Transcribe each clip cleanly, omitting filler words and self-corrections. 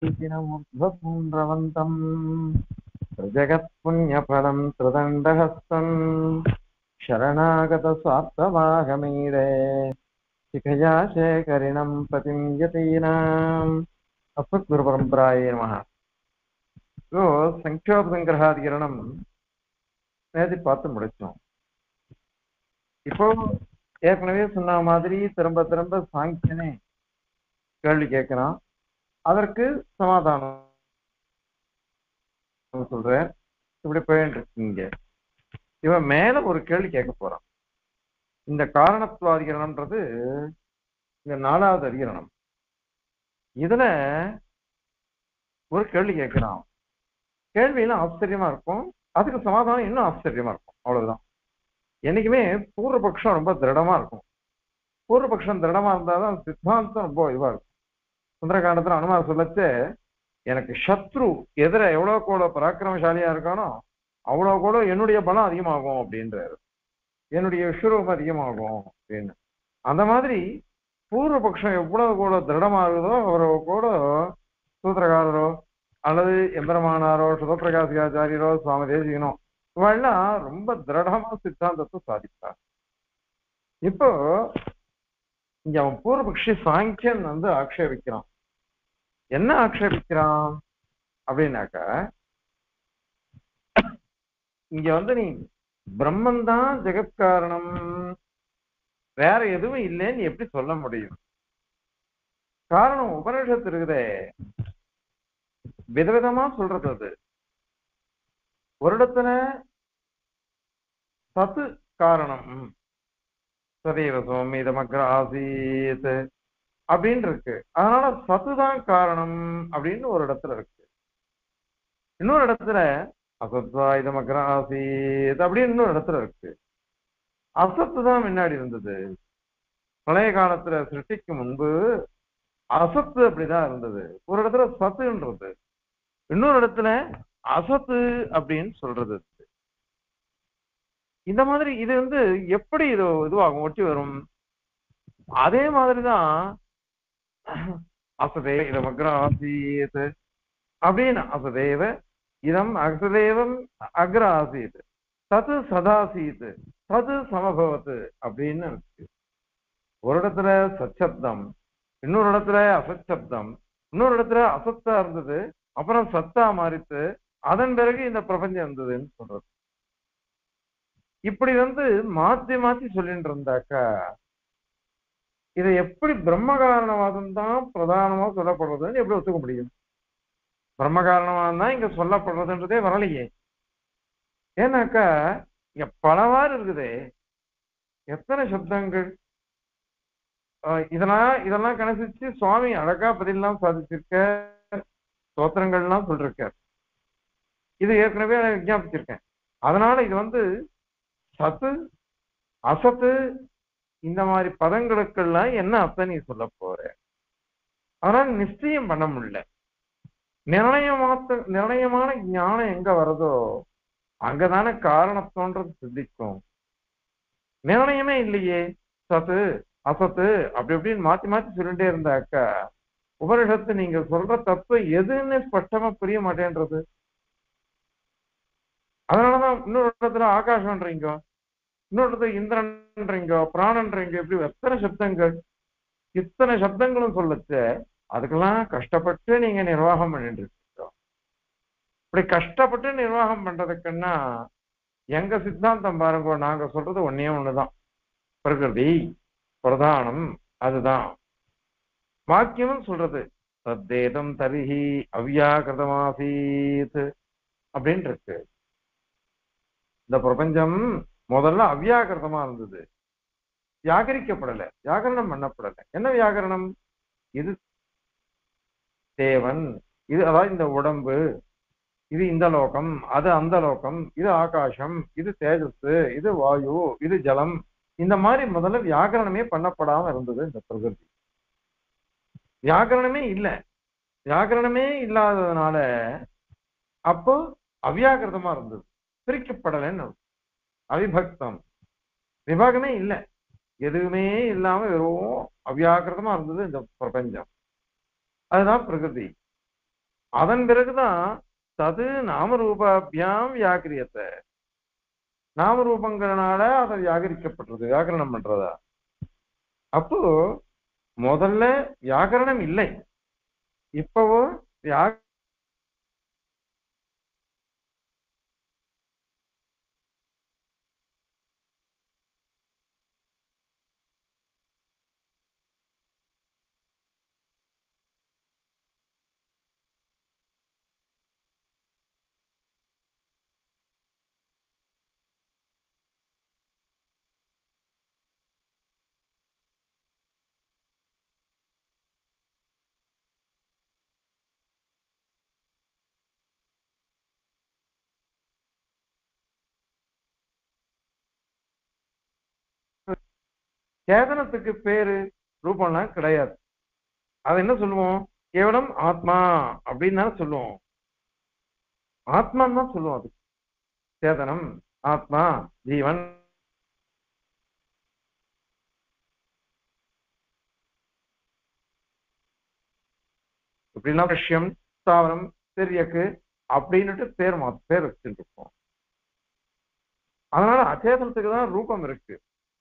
ूर्ध्वपुण्ड्रवन्तम् जगत्पुण्यफलम् त्रिदण्डहस्तम् शरणागतस्वार्थवाहमीडे शिखया शेखरिणम् प्रतिम् यतीनाम् अस्मद्गुरुपरम्परायै नमः. இப்போ சங்கோப சங்கிரகாதிகரணம் நேற்று பார்த்து முடிச்சோம். இப்போ ஏற்கனவே சொன்ன மாதிரி திரும்ப திரும்ப சாங்கியனே கேள்வி கேட்கிறான். அதற்கு சமாதானம் சொல்றேன். இப்படி போயிட்டு இருக்கீங்க. இவன் மேல ஒரு கேள்வி கேட்க போறான். இந்த காரணத்துவாதிகரணம்ன்றது இந்த 4வது அதிகரணம். இதுல ஒரு கேள்வி கேட்கிறான். கேள்வியெல்லாம் ஆச்சரியமா இருக்கும், அதுக்கு சமாதானம் இன்னும் ஆச்சரியமா இருக்கும். அவ்வளவுதான். என்னைக்குமே பூர்வபக்ஷம் ரொம்ப திருடமா இருக்கும். பூர்வபக்ஷம் திருடமா இருந்தாதான் சித்தாந்தம் ரொம்ப இதுவா இருக்கும். சுந்தரகாண்டத்துல அனுமார் சொல்லச்சு, எனக்கு சத்ரு எதிர எவ்வளவு கூட பராக்கிரமசாலியா இருக்கானோ அவ்வளவு கூட என்னுடைய பலம் அதிகமாகும் அப்படின்றாரு, என்னுடைய விஸ்வரூபம் அதிகமாகும் அப்படின்னு. அந்த மாதிரி பூர்வபக்ஷம் எவ்வளவு கூட திருடமாகுதோ அவ்வளவு கூட சூத்திரகாரரோ அல்லது எம்பெருமானாரோ சுதப்பிரகாசிகாச்சாரியரோ சுவாமி தேசிகனோ இவெல்லாம் ரொம்ப திருடமா சித்தாந்தத்தை சாதிப்பார். இப்போ இங்க அவன் பூர்வபக்ஷி சாங்கியன் ஆக்ஷேபிக்கிறான். என்ன ஆக்ஷேபிக்கிறான் அப்படின்னாக்கா, இங்க நீ பிரம்மன் தான் ஜெகத்காரணம், வேற எதுவும் இல்லைன்னு எப்படி சொல்ல முடியும்? காரணம் உபனிஷத்து இருக்குதே, விதவிதமா சொல்றது. அது ஒரு இடத்துல சத்து காரணம், சதேவ சோமீதமக்ர ஆசீத் அப்படின்னு இருக்கு. அதனால சத்துதான் காரணம் அப்படின்னு ஒரு இடத்துல இருக்கு. இன்னொரு இடத்துல அசத்வாயுதமக்ர ஆசீத் அப்படின்னு இன்னொரு இடத்துல இருக்கு. அசத்து தான் முன்னாடி இருந்தது. பழைய காலத்துல சிருஷ்டிக்கு முன்பு அசத்து அப்படிதான் இருந்தது. ஒரு இடத்துல சத்துன்றது, இன்னொரு இடத்துல அசத்து அப்படின்னு சொல்றது. இந்த மாதிரி இது எப்படி இதுவாகும், ஒட்டி வரும்? அதே மாதிரிதான் அசதேவ இதம் அக்ராசீத் அப்படின்னு, அசதேவ இதம் அசதேவம் அக்ர ஆசீத் தது சதாசீத் தது சமபவத்து அப்படின்னு இருக்கு. ஒரு இடத்துல சச்சப்தம், இன்னொரு இடத்துல அசச்சப்தம், இன்னொரு இடத்துல அசத்தா இருந்தது, அப்புறம் சத்தா மாறித்து, அதன் பிறகு இந்த பிரபஞ்சம் இருந்ததுன்னு சொல்றது. இப்படி மாத்தி மாத்தி சொல்லிட்டு இருந்தாக்கா இதை எப்படி பிரம்ம காரணவாதம் தான் பிரதானமா சொல்லப்படுறதுன்னு எப்படி ஒத்துக்க முடியும்? பிரம்ம காரணவாதம் தான் இங்க சொல்லப்படுறதுன்றதே வரலையே. ஏன்னாக்கா இங்க பலவாறு இருக்குதே, எத்தனை சப்தங்கள். இதெல்லாம் கணசிச்சு சுவாமி அழகா பதிலாம் சாதிச்சிருக்க, ஸ்தோத்திரங்கள்லாம் சொல்லிருக்கார். இது ஏற்கனவே விஞ்ஞாபிச்சிருக்கேன். அதனால இது சத்து அசத்து இந்த மாதிரி பதங்களுக்கெல்லாம் என்ன அர்த்தம் நீ சொல்ல போற? அதனால நிச்சயம் பண்ண முடியல. நிர்ணயமான ஞானம் எங்க வருதோ அங்கதானே காரணத்தோன்றது சித்திக்கும். நிர்ணயமே இல்லையே. சத்து அசத்து அப்படி இப்படின்னு மாத்தி மாத்தி சொல்லிட்டே இருந்தாக்கா உபனிஷத்து நீங்க சொல்ற தத்துவம் எதுன்னு ஸ்பஷ்டமா புரிய மாட்டேன்றது. அதனாலதான் இன்னொரு இடத்துல ஆகாஷம்ன்றீங்க, இன்னொரு இடத்துல இந்திரன்றீங்க, பிராணன்றீங்க, இப்படி எத்தனை சப்தங்கள். இத்தனை சப்தங்களும் சொல்லச்ச அதுக்கெல்லாம் கஷ்டப்பட்டு நீங்க நிர்வாகம் பண்ணிட்டு இருக்கோம். இப்படி கஷ்டப்பட்டு நிர்வாகம் பண்றதுக்குன்னா எங்க சித்தாந்தம் பாருங்க, நாங்க சொல்றது ஒன்னே ஒண்ணுதான், பிரகிருதி பிரதானம். அதுதான் வாக்கியம் சொல்றது. தத்தேதம் தரிஹி அவ்யாகிருதமாசீத் அப்படின்னு இருக்கு. இந்த பிரபஞ்சம் முதல்ல அவ்யாகிருதமா இருந்தது, வியாகரிக்கப்படலை, வியாகரணம் பண்ணப்படலை. என்ன வியாகரணம்? இது தேவன், இது அதாவது இந்த உடம்பு, இது இந்த லோகம், அது அந்த லோகம், இது ஆகாசம், இது தேஜஸ், இது வாயு, இது ஜலம். இந்த மாதிரி முதல்ல வியாகரணமே பண்ணப்படாம இருந்தது இந்த பிரகிருதி. வியாகரணமே இல்லை. வியாகரணமே இல்லாததுனால அப்போ அவ்யாகிருதமா இருந்தது, பிரிக்கப்படலைன்னு. அவிபக்தம், விபாகமே இல்லை, எதுவுமே இல்லாம வெறும் அவ்யாகிருதமா இருந்தது இந்த பிரபஞ்சம். அதுதான் பிரகிருதி. அதன் பிறகுதான் தது நாமரூபாபியாம் வியாக்கிரியத்தை, நாமரூபங்கிறனால அதை வியாகரிக்கப்பட்டது, வியாக்கரணம் பண்றதா. அப்போ முதல்ல வியாக்கரணம் இல்லை, இப்பவோ சேதனத்துக்கு பேரு ரூபம்லாம் கிடையாது. அது என்ன சொல்லுவோம், கேவலம் ஆத்மா அப்படின்னு தானே சொல்லுவோம். ஆத்மான்னு தான் சொல்லுவோம். அது சேதனம், ஆத்மா, ஜீவன் இப்படின்னா விஷயம், ஸ்தாவரம், தெரியக்கு அப்படின்னுட்டு பேர் வச்சுட்டு இருப்போம். அதனால அச்சேதனத்துக்கு தான் ரூபம் இருக்கு.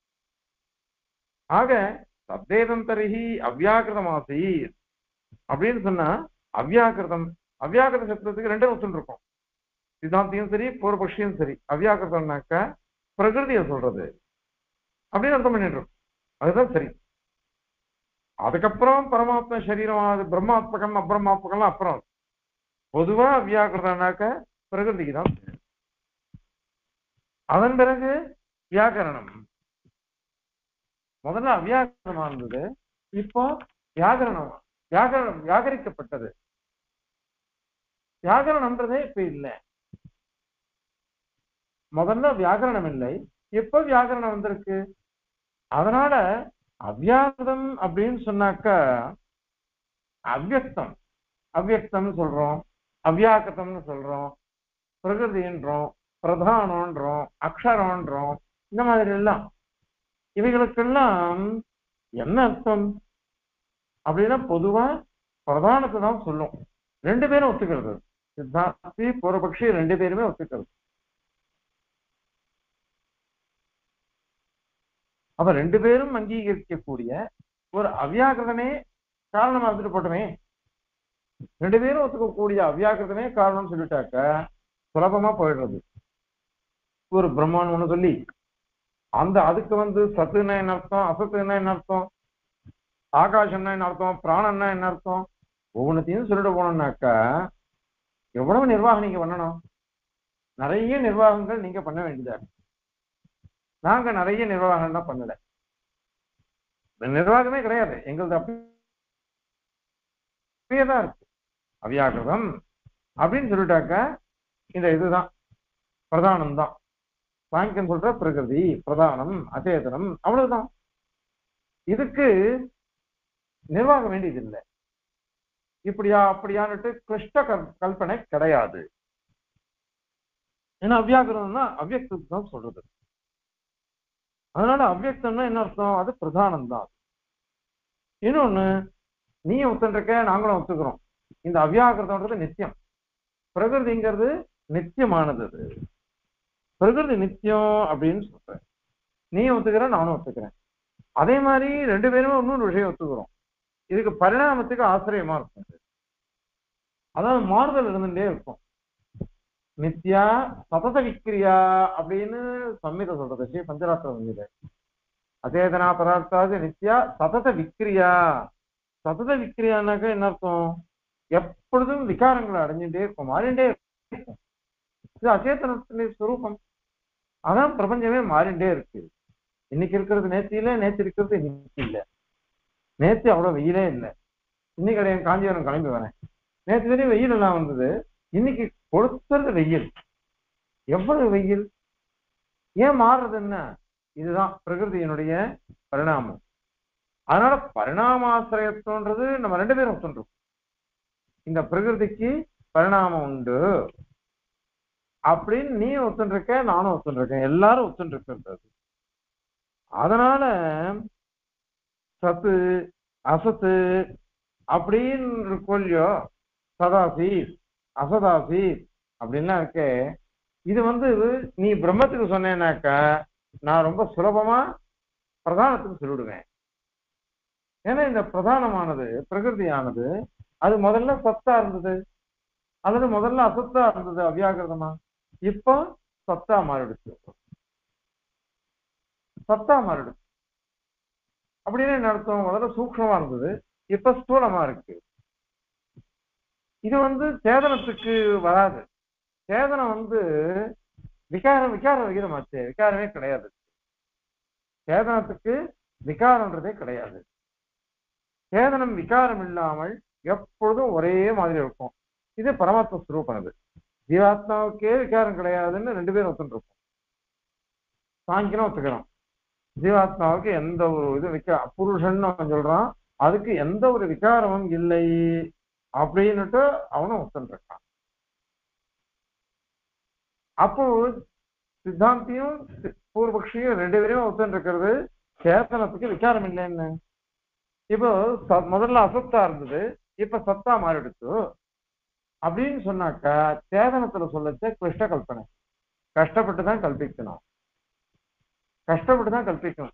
ஆக சப்தேதம் தரிகி அவ்யாக்கிருதமாசி அப்படின்னு சொன்னா அவ்யாக்கிருதம், அவ்யாக்கிருத சப்தத்துக்கு ரெண்டும் ஒத்துன்னு இருக்கும். சித்தாந்தியும் சரி பூர்வபக்ஷியும் சரி. அவ்யாக்கிருதம்னாக்க பிரகிருதியை சொல்றது அப்படின்னு அர்த்தம் பண்ணிட்டு இருக்கும். அதுதான் சரி. அதுக்கப்புறம் பரமாத்ம சரீரம், அது பிரம்மாத்மகம் அப்ரமாத்மகம்லாம் அப்புறம். பொதுவா அவ்யாக்கிருதம்னாக்க பிரகிருதிக்கு தான். அதன் பிறகு வியாக்கரணம். முதல்ல அவ்யாக்கரணமா இருந்தது, இப்போ வியாகரணம். வியாகரணம் வியாகரிக்கப்பட்டது. வியாகரணம்ன்றதே இப்ப இல்லை. முதல்ல வியாகரணம் இல்லை, எப்ப வியாகரணம் வந்திருக்கு. அதனால அவ்யாகிருதம் அப்படின்னு சொன்னாக்கா அவ்யக்தம், அவ்யக்தம்னு சொல்றோம், அவ்யாக்கிருதம்னு சொல்றோம், பிரகிருதின்றோம், பிரதானம்ன்றோம், அக்ஷரம்ன்றோம். இந்த மாதிரி எல்லாம் இவைகளுக்கெல்லாம் என்ன அர்த்தம் அப்படின்னா பொதுவா பிரதானத்தை தான் சொல்லும். ரெண்டு பேரும் ஒத்துக்கிறது, சித்தாந்தி பூர்வபக்ஷி ரெண்டு பேருமே ஒத்துக்கிறது. அப்ப ரெண்டு பேரும் அங்கீகரிக்கக்கூடிய ஒரு அவ்யாக்கிருதமே காரணமா இருந்துட்டு போட்டோமே. ரெண்டு பேரும் ஒத்துக்கக்கூடிய அவ்யாக்கிருதமே காரணம்னு சொல்லிட்டாக்க சுலபமா போயிடுறது. ஒரு பிரம்மான்னு ஒண்ணு சொல்லி அந்த அதுக்கு சத்துன்னா என்ன அர்த்தம், அசத்துன்னா என்ன அர்த்தம், ஆகாசம்னா என்ன அர்த்தம், பிராணம்னா என்ன அர்த்தம், ஒவ்வொன்றத்தையும் சொல்லிட்டு போனோம்னாக்கா எவ்வளவு நிர்வாகம் நீங்க பண்ணணும். நிறைய நிர்வாகங்கள் நீங்க பண்ண வேண்டியதா இருக்கு. நாங்க நிறைய நிர்வாகம் தான் பண்ணல, நிர்வாகமே கிடையாது எங்களது, அப்படியே தான் இருக்கு. அவ்யாகிருதம் அப்படின்னு சொல்லிட்டாக்க இந்த இதுதான் பிரதானம் தான். சாங்கியன் சொல்ற பிரகிருதி பிரதானம் அச்சேதனம் அவ்வளவுதான். இதுக்கு நிர்வாகம் வேண்டியது இல்லை. இப்படியா அப்படியான்னுட்டு கிருஷ்ட கல்பனை கிடையாது. ஏன்னா அவ்யாகிருதம்னா அவ்யக்தத்தை தான் சொல்றது. அதனால அவ்யக்தம்னா என்ன அர்த்தம், அது பிரதானம் தான். இன்னொன்னு நீ ஒத்துருக்க, நாங்களும் ஒத்துக்கிறோம். இந்த அவ்யாகிருதம்ன்றது நித்தியம், பிரகிருதிங்கிறது நித்தியமானது. அது பிரகிருதி நித்தியம் அப்படின்னு சொல்றேன், நீ ஒத்துக்கிற நானும் ஒத்துக்கிறேன். அதே மாதிரி ரெண்டு பேருமே இன்னொரு விஷயம் ஒத்துக்கிறோம், இதுக்கு பரிணாமத்துக்கு ஆசிரியமா இருக்கும். அதாவது மாறுதல் இருந்துட்டே இருக்கும். நித்யா சதத விக்கிரியா அப்படின்னு சம்மித சொல்றது, ஸ்ரீ பஞ்சராத்திர சம்மித. அச்சேதனா பதார்த்தாவது நித்யா சதத விக்கிரியா. சதத விக்கிரியானாக்க என்ன அர்த்தம், எப்பொழுதும் விகாரங்களை அடைஞ்சுட்டே இருக்கும், மாறிண்டே இருக்கும். இது அச்சேதனத்தின் ஸ்வரூபம். அதான் பிரபஞ்சமே மாறிண்டே இருக்கு. இன்னைக்கு இருக்கிறது நேற்று இல்லை, நேற்று இருக்கிறது இன்னைக்கு இல்லை. நேற்று அவ்வளவு வெயிலே இல்லை, இன்னைக்கு கிடையாது. காஞ்சிபுரம் கிளம்பி வரேன், நேற்று வரையும் வெயில் எல்லாம் வந்தது, இன்னைக்கு கொடுத்துறது வெயில். எவ்வளவு வெயில், ஏன் மாறுறது என்ன, இதுதான் பிரகிருதியினுடைய பரிணாமம். அதனால பரிணாமாசிரியத்துன்றது நம்ம ரெண்டு பேரும் ஒத்துன்றோம். இந்த பிரகிருதிக்கு பரிணாமம் உண்டு அப்படின்னு நீ ஒத்துருக்க, நானும் ஒத்துருக்கேன், எல்லாரும் ஒத்துருக்கிறது. அதனால சத்து அசத்து அப்படின்னு இருக்கோ இல்லையோ, சதாசி அசதாசி அப்படின்லாம் இருக்கே. இது நீ பிரம்மத்துக்கு சொன்னேன்னாக்கா நான் ரொம்ப சுலபமா பிரதானத்துக்கு சொல்லிவிடுவேன். ஏன்னா இந்த பிரதானமானது பிரகிருதியானது அது முதல்ல சத்தா இருந்தது, அல்லது முதல்ல அசத்தா இருந்தது அவ்யாகிருதமா, இப்போ சத்தா மாறிடுச்சு. சத்தா மாறிடுச்சு அப்படின்னு என்ன அர்த்தம்? முதல்ல சூக்ஷ்மமா இருந்தது, இப்ப ஸ்தூலமா இருக்கு. இது சேதனத்துக்கு வராது. சேதனம் விகாரம் விகார விகிதமாச்சு, விகாரமே கிடையாது. சேதனத்துக்கு விகாரம்ன்றதே கிடையாது. சேதனம் விகாரம் இல்லாமல் எப்பொழுதும் ஒரே மாதிரி இருக்கும். இது பரமாத்ம ஸ்வரூபம். அது ஜீவாத்மாவுக்கே விகாரம் கிடையாதுன்னு ரெண்டு பேரும் ஒத்துருப்போம். சாங்கியம் ஒத்துக்கிறோம். ஜீவாத்மாவுக்கு எந்த ஒரு இது புருஷன் சொல்றான், அதுக்கு எந்த ஒரு விகாரமும் இல்லை அப்படின்னுட்டு அவனும் ஒத்துருக்கான். அப்போ சித்தாந்தியும் பூர்வபக்ஷியும் ரெண்டு பேரும் ஒத்துருக்கிறது சேதனத்துக்கு விகாரம் இல்லைன்னு. இப்போ முதல்ல அசத்தா இருந்தது, இப்ப சத்தா மாறிடுச்சு அப்படின்னு சொன்னாக்கா சேதனத்துல சொல்லச்ச கிருஷ்ண கல்பனை, கஷ்டப்பட்டுதான் கல்பிக்கணும், கஷ்டப்பட்டுதான் கல்பிக்கணும்.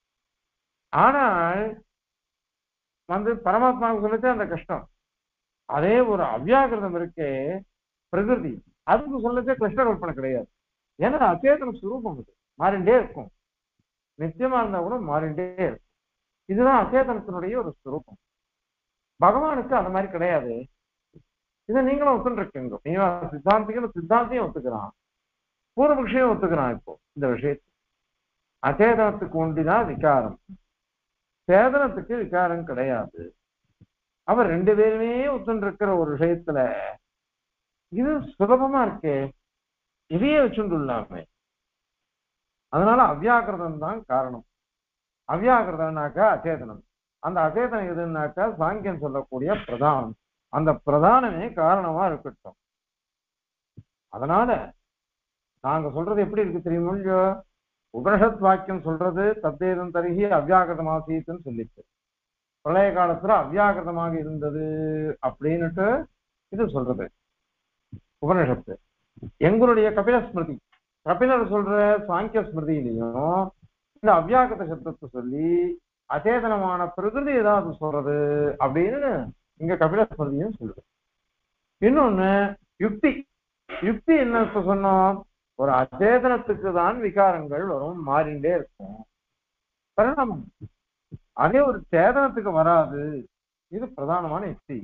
ஆனால் பரமாத்மாவுக்கு சொல்லச்ச அந்த கஷ்டம். அதே ஒரு அவ்யாகிருதம் இருக்கே பிரகிருதி, அதுக்கு சொல்லச்ச கிருஷ்ண கல்பனை கிடையாது. ஏன்னா அச்சேதன சுரூபம் அது மாறிண்டே இருக்கும். நிச்சயமா இருந்தா கூட மாறிண்டே இருக்கும். இதுதான் அச்சேதனத்தினுடைய ஒரு சுரூபம். பகவானுக்கு அந்த மாதிரி கிடையாது. இதை நீங்களும் ஒத்துருக்கீங்க. நீங்க சித்தாந்தியும் ஒத்துக்கிறான், பூர்வபக்ஷியும் ஒத்துக்கிறான். இப்போ இந்த விஷயத்து அச்சேதனத்துக்கு ஒண்டிதான் விகாரம், சேதனத்துக்கு விகாரம் கிடையாது. அவர் ரெண்டு பேருமே ஒத்துருக்கிற ஒரு விஷயத்துல இது சுலபமா இருக்கே, இதையே வச்சுட்டுள்ளாமே. அதனால அவ்யாகிருதம் தான் காரணம். அவ்யாகிருதம்னாக்கா அச்சேதனம். அந்த அச்சேதனம் எதுனாக்கா சாங்கியம் சொல்லக்கூடிய பிரதானம். அந்த பிரதானமே காரணமா இருக்கட்டும். அதனால நாங்க சொல்றது எப்படி இருக்கு தெரியுமோ? உபனிஷத் வாக்கியம் சொல்றது தத்தேதம் தருகி அவ்யாகிருதமாசீத்துன்னு சொல்லிச்சு. பிரளய காலத்துல அவ்யாகிருதமாக இருந்தது அப்படின்னுட்டு இது சொல்றது உபனிஷத்து. எங்களுடைய கபில ஸ்மிருதி, கபிலர் சொல்ற சாங்கிய ஸ்மிருதியிலையும் இந்த அவ்யாகிருத சப்தத்தை சொல்லி அச்சேதனமான பிரகிருதி ஏதாவது சொல்றது அப்படின்னு இங்க கபில ஸ்மிருதியும் சொல்றது. இன்னொன்னு யுக்தி. யுக்தி என்ன சொன்னோம்? ஒரு அச்சேதனத்துக்கு தான் விகாரங்கள் வரும், மாறிண்டே இருக்கும், பரிணாமம். அதே ஒரு சேதனத்துக்கு வராது. இது பிரதானமான யுக்தி.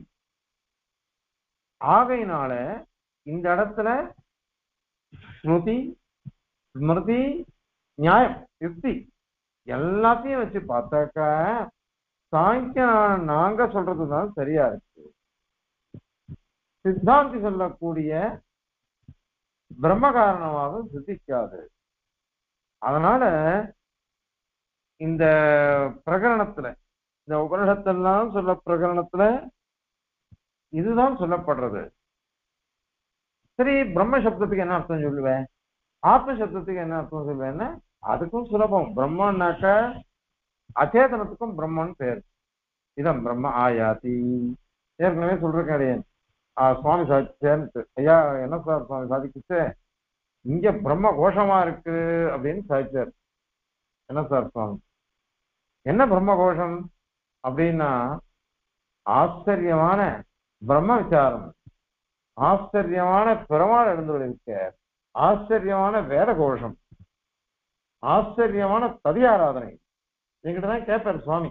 ஆகையினால இந்த இடத்துல ஸ்மிருதி ஸ்மிருதி நியாயம் யுக்தி எல்லாத்தையும் வச்சு பார்த்தாக்கா சாங்கிய நாங்க சொல்றதுதான் சரியா இருக்கு. சித்தாந்தி சொல்லக்கூடிய பிரம்ம காரணமாக சித்திக்காது. அதனால இந்த பிரகரணத்துல, இந்த உபனிஷத்தெல்லாம் சொல்ல பிரகரணத்துல இதுதான் சொல்லப்படுறது. சரி, பிரம்ம சப்தத்துக்கு என்ன அர்த்தம் சொல்லுவேன், ஆத்ம சப்தத்துக்கு என்ன அர்த்தம் சொல்லுவேன்னா அதுக்கும் சுலபம். பிரம்மன்னாக்க அச்சேதனத்துக்கும் பிரம்மன் பேர். இதம் பிரம்ம ஆயாதி. ஏற்கனவே சொல்றேன் கிடையாது, சுவாமி சாதிச்சேன்னு. ஐயா என்ன சார் சுவாமி சாதிக்கிச்சு, இங்க பிரம்ம கோஷமா இருக்கு அப்படின்னு சாதிச்சார். என்ன சார் சுவாமி, என்ன பிரம்ம கோஷம் அப்படின்னா ஆச்சரியமான பிரம்ம விசாரம், ஆச்சரியமான பெருமாள் எழுந்துள்ள, ஆச்சரியமான வேத கோஷம், ஆச்சரியமான ததி ஆராதனை. என்கிட்டதான் கேட்பார் சுவாமி,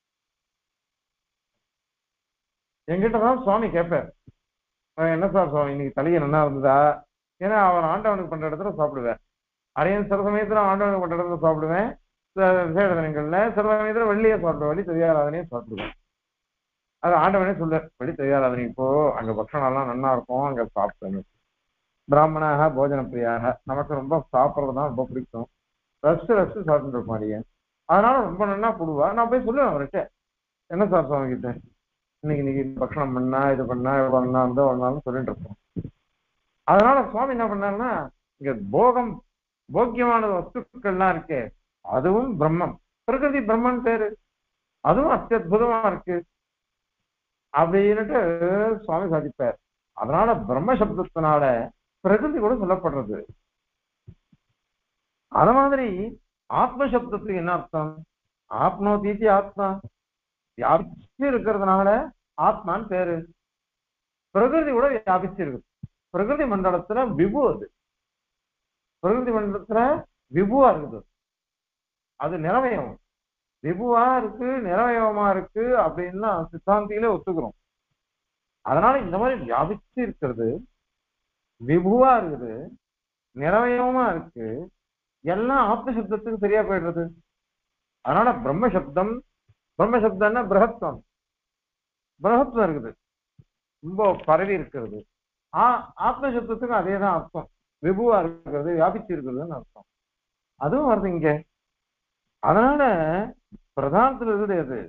என்கிட்டதான் சுவாமி கேட்பார், என்ன சார் சுவாமி இன்னைக்கு தலையை நல்லா இருந்ததா? ஏன்னா அவர் ஆண்டவனுக்கு பண்ற இடத்துல சாப்பிடுவேன். அரையன் சில சமயத்துல ஆண்டவனுக்கு பண்ற இடத்துல சாப்பிடுவேன், விசேட தினங்கள்ல சில சமயத்துல வெள்ளியே சாப்பிடுவேன், வெள்ளி ததியாராதனையே சாப்பிடுவேன். அது ஆண்டவனே சொல்ல, வெள்ளி ததியாராதனை இப்போ அங்க பக்ஷணம் எல்லாம் நல்லா இருக்கும், அங்க சாப்பிட்டேன். பிராமணாக போஜன பிரியாக, நமக்கு ரொம்ப சாப்பிட்றதுதான் ரொம்ப பிடிக்கும், ரசிச்சு சாப்பிட்டு இருப்போம் அடியேன். அதனால ரொம்ப நல்லா போடுவா. நான் போய் சொல்லுவேன் அவர்கிட்ட, என்ன சார் சுவாமி கிட்ட இன்னைக்கு பக்ஷணம் பண்ணா, இது பண்ணா, பண்ணா வந்து ஒன்னாலும் சொல்லிட்டு இருப்போம். அதனால சுவாமி என்ன பண்ணாருன்னா, இங்க போக்கியமான வஸ்துக்கள்லாம் இருக்கே அதுவும் பிரம்மம், பிரகிருதி பிரம்மன் பேரு, அதுவும் அத்தியுதமா இருக்கு. அப்படின்னுட்டு சுவாமி சாதிப்பார். அதனால பிரம்ம சப்தத்தினால பிரகிருதி கூட சொல்லப்படுறது. அத மாதிரி ஆத்ம சப்தத்துக்கு என்ன அர்த்தம்? ஆத்மோதீதி ஆத்மா வியாபிச்சு இருக்கிறதுனால ஆத்மான்னு பேரு. பிரகிருதி கூட வியாபிச்சு இருக்கு. பிரகிருதி மண்டலத்துல விபு, அது பிரகிருதி மண்டலத்துல விபுவா இருக்குது. அது நிறவயம் விபுவா இருக்கு, நிறவயமா இருக்கு அப்படின்னா சித்தாந்தியில ஒத்துக்கிறோம். அதனால இந்த மாதிரி வியாபிச்சு இருக்கிறது, விபுவா இருக்குது, நிறவயமா இருக்கு, எல்லாம் ஆத்ம சப்தத்துக்கு சரியா போயிடுறது. அதனால பிரம்ம சப்தம்னா பிரகத்வம், பிரகத்வம் இருக்குது, ரொம்ப பரவி இருக்கிறது. ஆத்ம சப்தத்துக்கு அதே தான் அர்த்தம், விபுவா இருக்கிறது, வியாபிச்சு இருக்கிறதுன்னு அர்த்தம். அதுவும் வருது இங்க. அதனால பிரதானத்துல இருக்குது அது.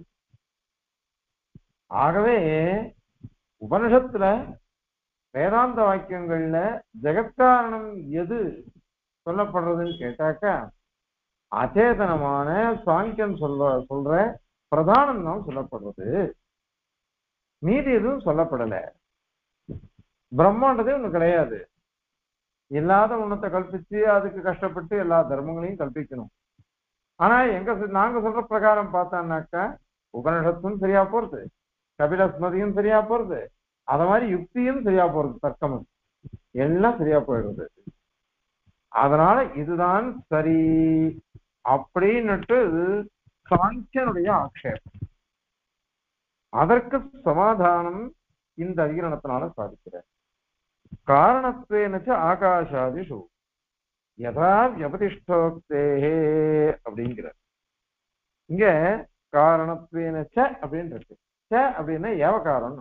ஆகவே உபனிஷத்துல வேதாந்த வாக்கியங்கள்ல ஜெகத்காரணம் எது சொல்லப்படுறதுன்னு கேட்டாக்கா அச்சேதனமான சாங்கியம் சொல்ற பிரதானம் தான் சொல்லப்படுறது. மீதி எதுவும் சொல்லப்படல. பிரம்மாண்டதே ஒண்ணு கிடையாது. இல்லாத உன்னத்தை கல்பிச்சு அதுக்கு கஷ்டப்பட்டு எல்லா தர்மங்களையும் கல்பிக்கணும். ஆனா நாங்க சொல்ற பிரகாரம் பார்த்தான்னாக்கா உபனிஷத்தும் சரியா போறது, கபில ஸ்மதியும் சரியா போறது, அத மாதிரி யுக்தியும் சரியா போறது, தர்க்கமும் எல்லாம் சரியா போயிடுறது. அதனால இதுதான் சரி அப்படின்னுட்டு சாங்கியனுடைய ஆக்ஷேபம். அதற்கு சமாதானம் இந்த அதிகரணத்தினால சாதிக்கிறார். காரணத்துவேனச்ச ஆகாஷாதிஷு யதா வியபதிஷ்டோக்தேஹே அப்படிங்கிற இங்க காரணத்துவேனச்ச அப்படின்னு இருக்கு. ச அப்படின்னா ஏவகாரம்.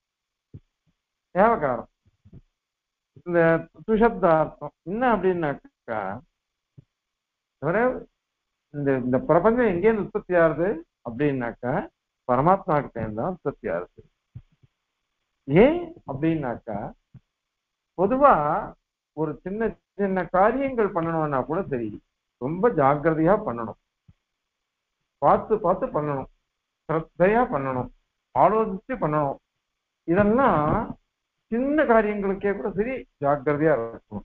ஏவகாரம் இந்த துஷப்தார்த்தம் என்ன அப்படின்னாக்கா இந்த இந்த பிரபஞ்சம் எங்கேருந்து உற்பத்தி ஆகுது அப்படின்னாக்கா பரமாத்மா கிட்ட தான் உற்பத்தி ஆகுது. ஏன் அப்படின்னாக்கா பொதுவா ஒரு சின்ன சின்ன காரியங்கள் பண்ணணும்னா கூட சரி, ரொம்ப ஜாக்கிரதையா பண்ணணும், பார்த்து பார்த்து பண்ணணும், ஸ்ரத்தையா பண்ணணும், ஆலோசிச்சு பண்ணணும். இதெல்லாம் சின்ன காரியங்களுக்கே கூட சரி ஜாக்கிரதையா இருக்கணும்.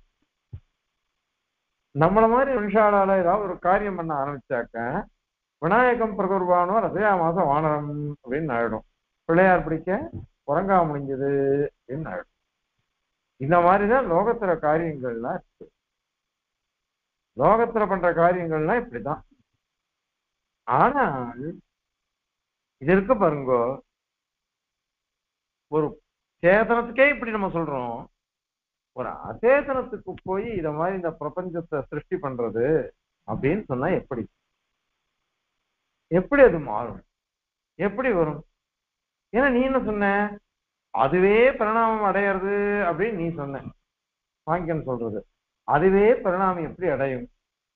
நம்மள மாதிரி மனுஷாலால ஏதாவது ஒரு காரியம் பண்ண ஆரம்பிச்சாக்க விநாயகம் பிரகுர்வானோ ரசயா மாசம் வானரம் அப்படின்னு ஆயிடும். பிள்ளையார் பிடிக்க உறங்கா முடிஞ்சது அப்படின்னு ஆயிடும். இந்த மாதிரிதான் லோகத்துல காரியங்கள்லாம் இருக்கு. லோகத்துல பண்ற காரியங்கள்லாம் இப்படிதான். ஆனால் இது இருக்கு பாருங்கோ, ஒரு சேதனத்துக்கே இப்படி நம்ம சொல்றோம், ஒரு அசேதனத்துக்கு போய் இத மாதிரி இந்த பிரபஞ்சத்தை சிருஷ்டி பண்றது அப்படின்னு சொன்னா எப்படி எப்படி அது மாறும், எப்படி வரும்? ஏன்னா நீ என்ன சொன்ன, அதுவே பரிணாமம் அடையிறது அப்படின்னு நீ சொன்ன. சாங்கியன் சொல்றது அதுவே பரிணாமம் எப்படி அடையும்?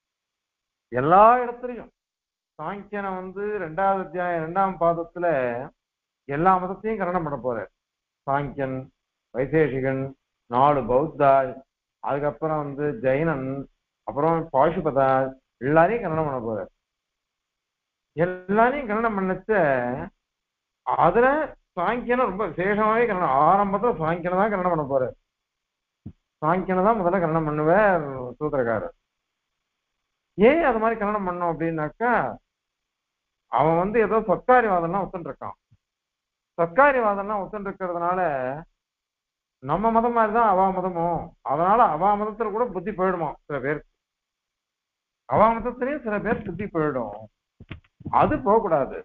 எல்லா இடத்துலையும் சாங்கியனை ரெண்டாவது அத்தியாயம் 2ஆம் பாதத்துல எல்லா மதத்தையும் கரணம் பண்ண போற. சாங்கியன், வைசேஷிகன், 4 பௌத்தா, அதுக்கப்புறம் ஜெயினன், அப்புறம் பாசுபதா, எல்லாரையும் கரணம் பண்ண போற. எல்லாரையும் கரணம் பண்ணச்ச அதுல சாங்கியனை ரொம்ப விசேஷமாவே கரணம், ஆரம்பத்துல சாங்கியனை தான் கரணம் பண்ண போற. சாங்கியனை தான் முதல்ல கரணம் பண்ணுவேன் சூத்திரக்காரர். ஏன் அது மாதிரி கரணம் பண்ணோம் அப்படின்னாக்கா அவன் ஏதோ சத்காரிவாதம்லாம் ஒத்துட்டு இருக்கான். சத்காரிவாதம்லாம் ஒத்துட்டு இருக்கிறதுனால நம்ம மதம் மாதிரிதான் அவா மதமும், அதனால அவா மதத்துல கூட புத்தி போயிடுமா சில பேர், அவா மதத்திலயும் சில பேர் புத்தி போயிடும். அது போகக்கூடாது,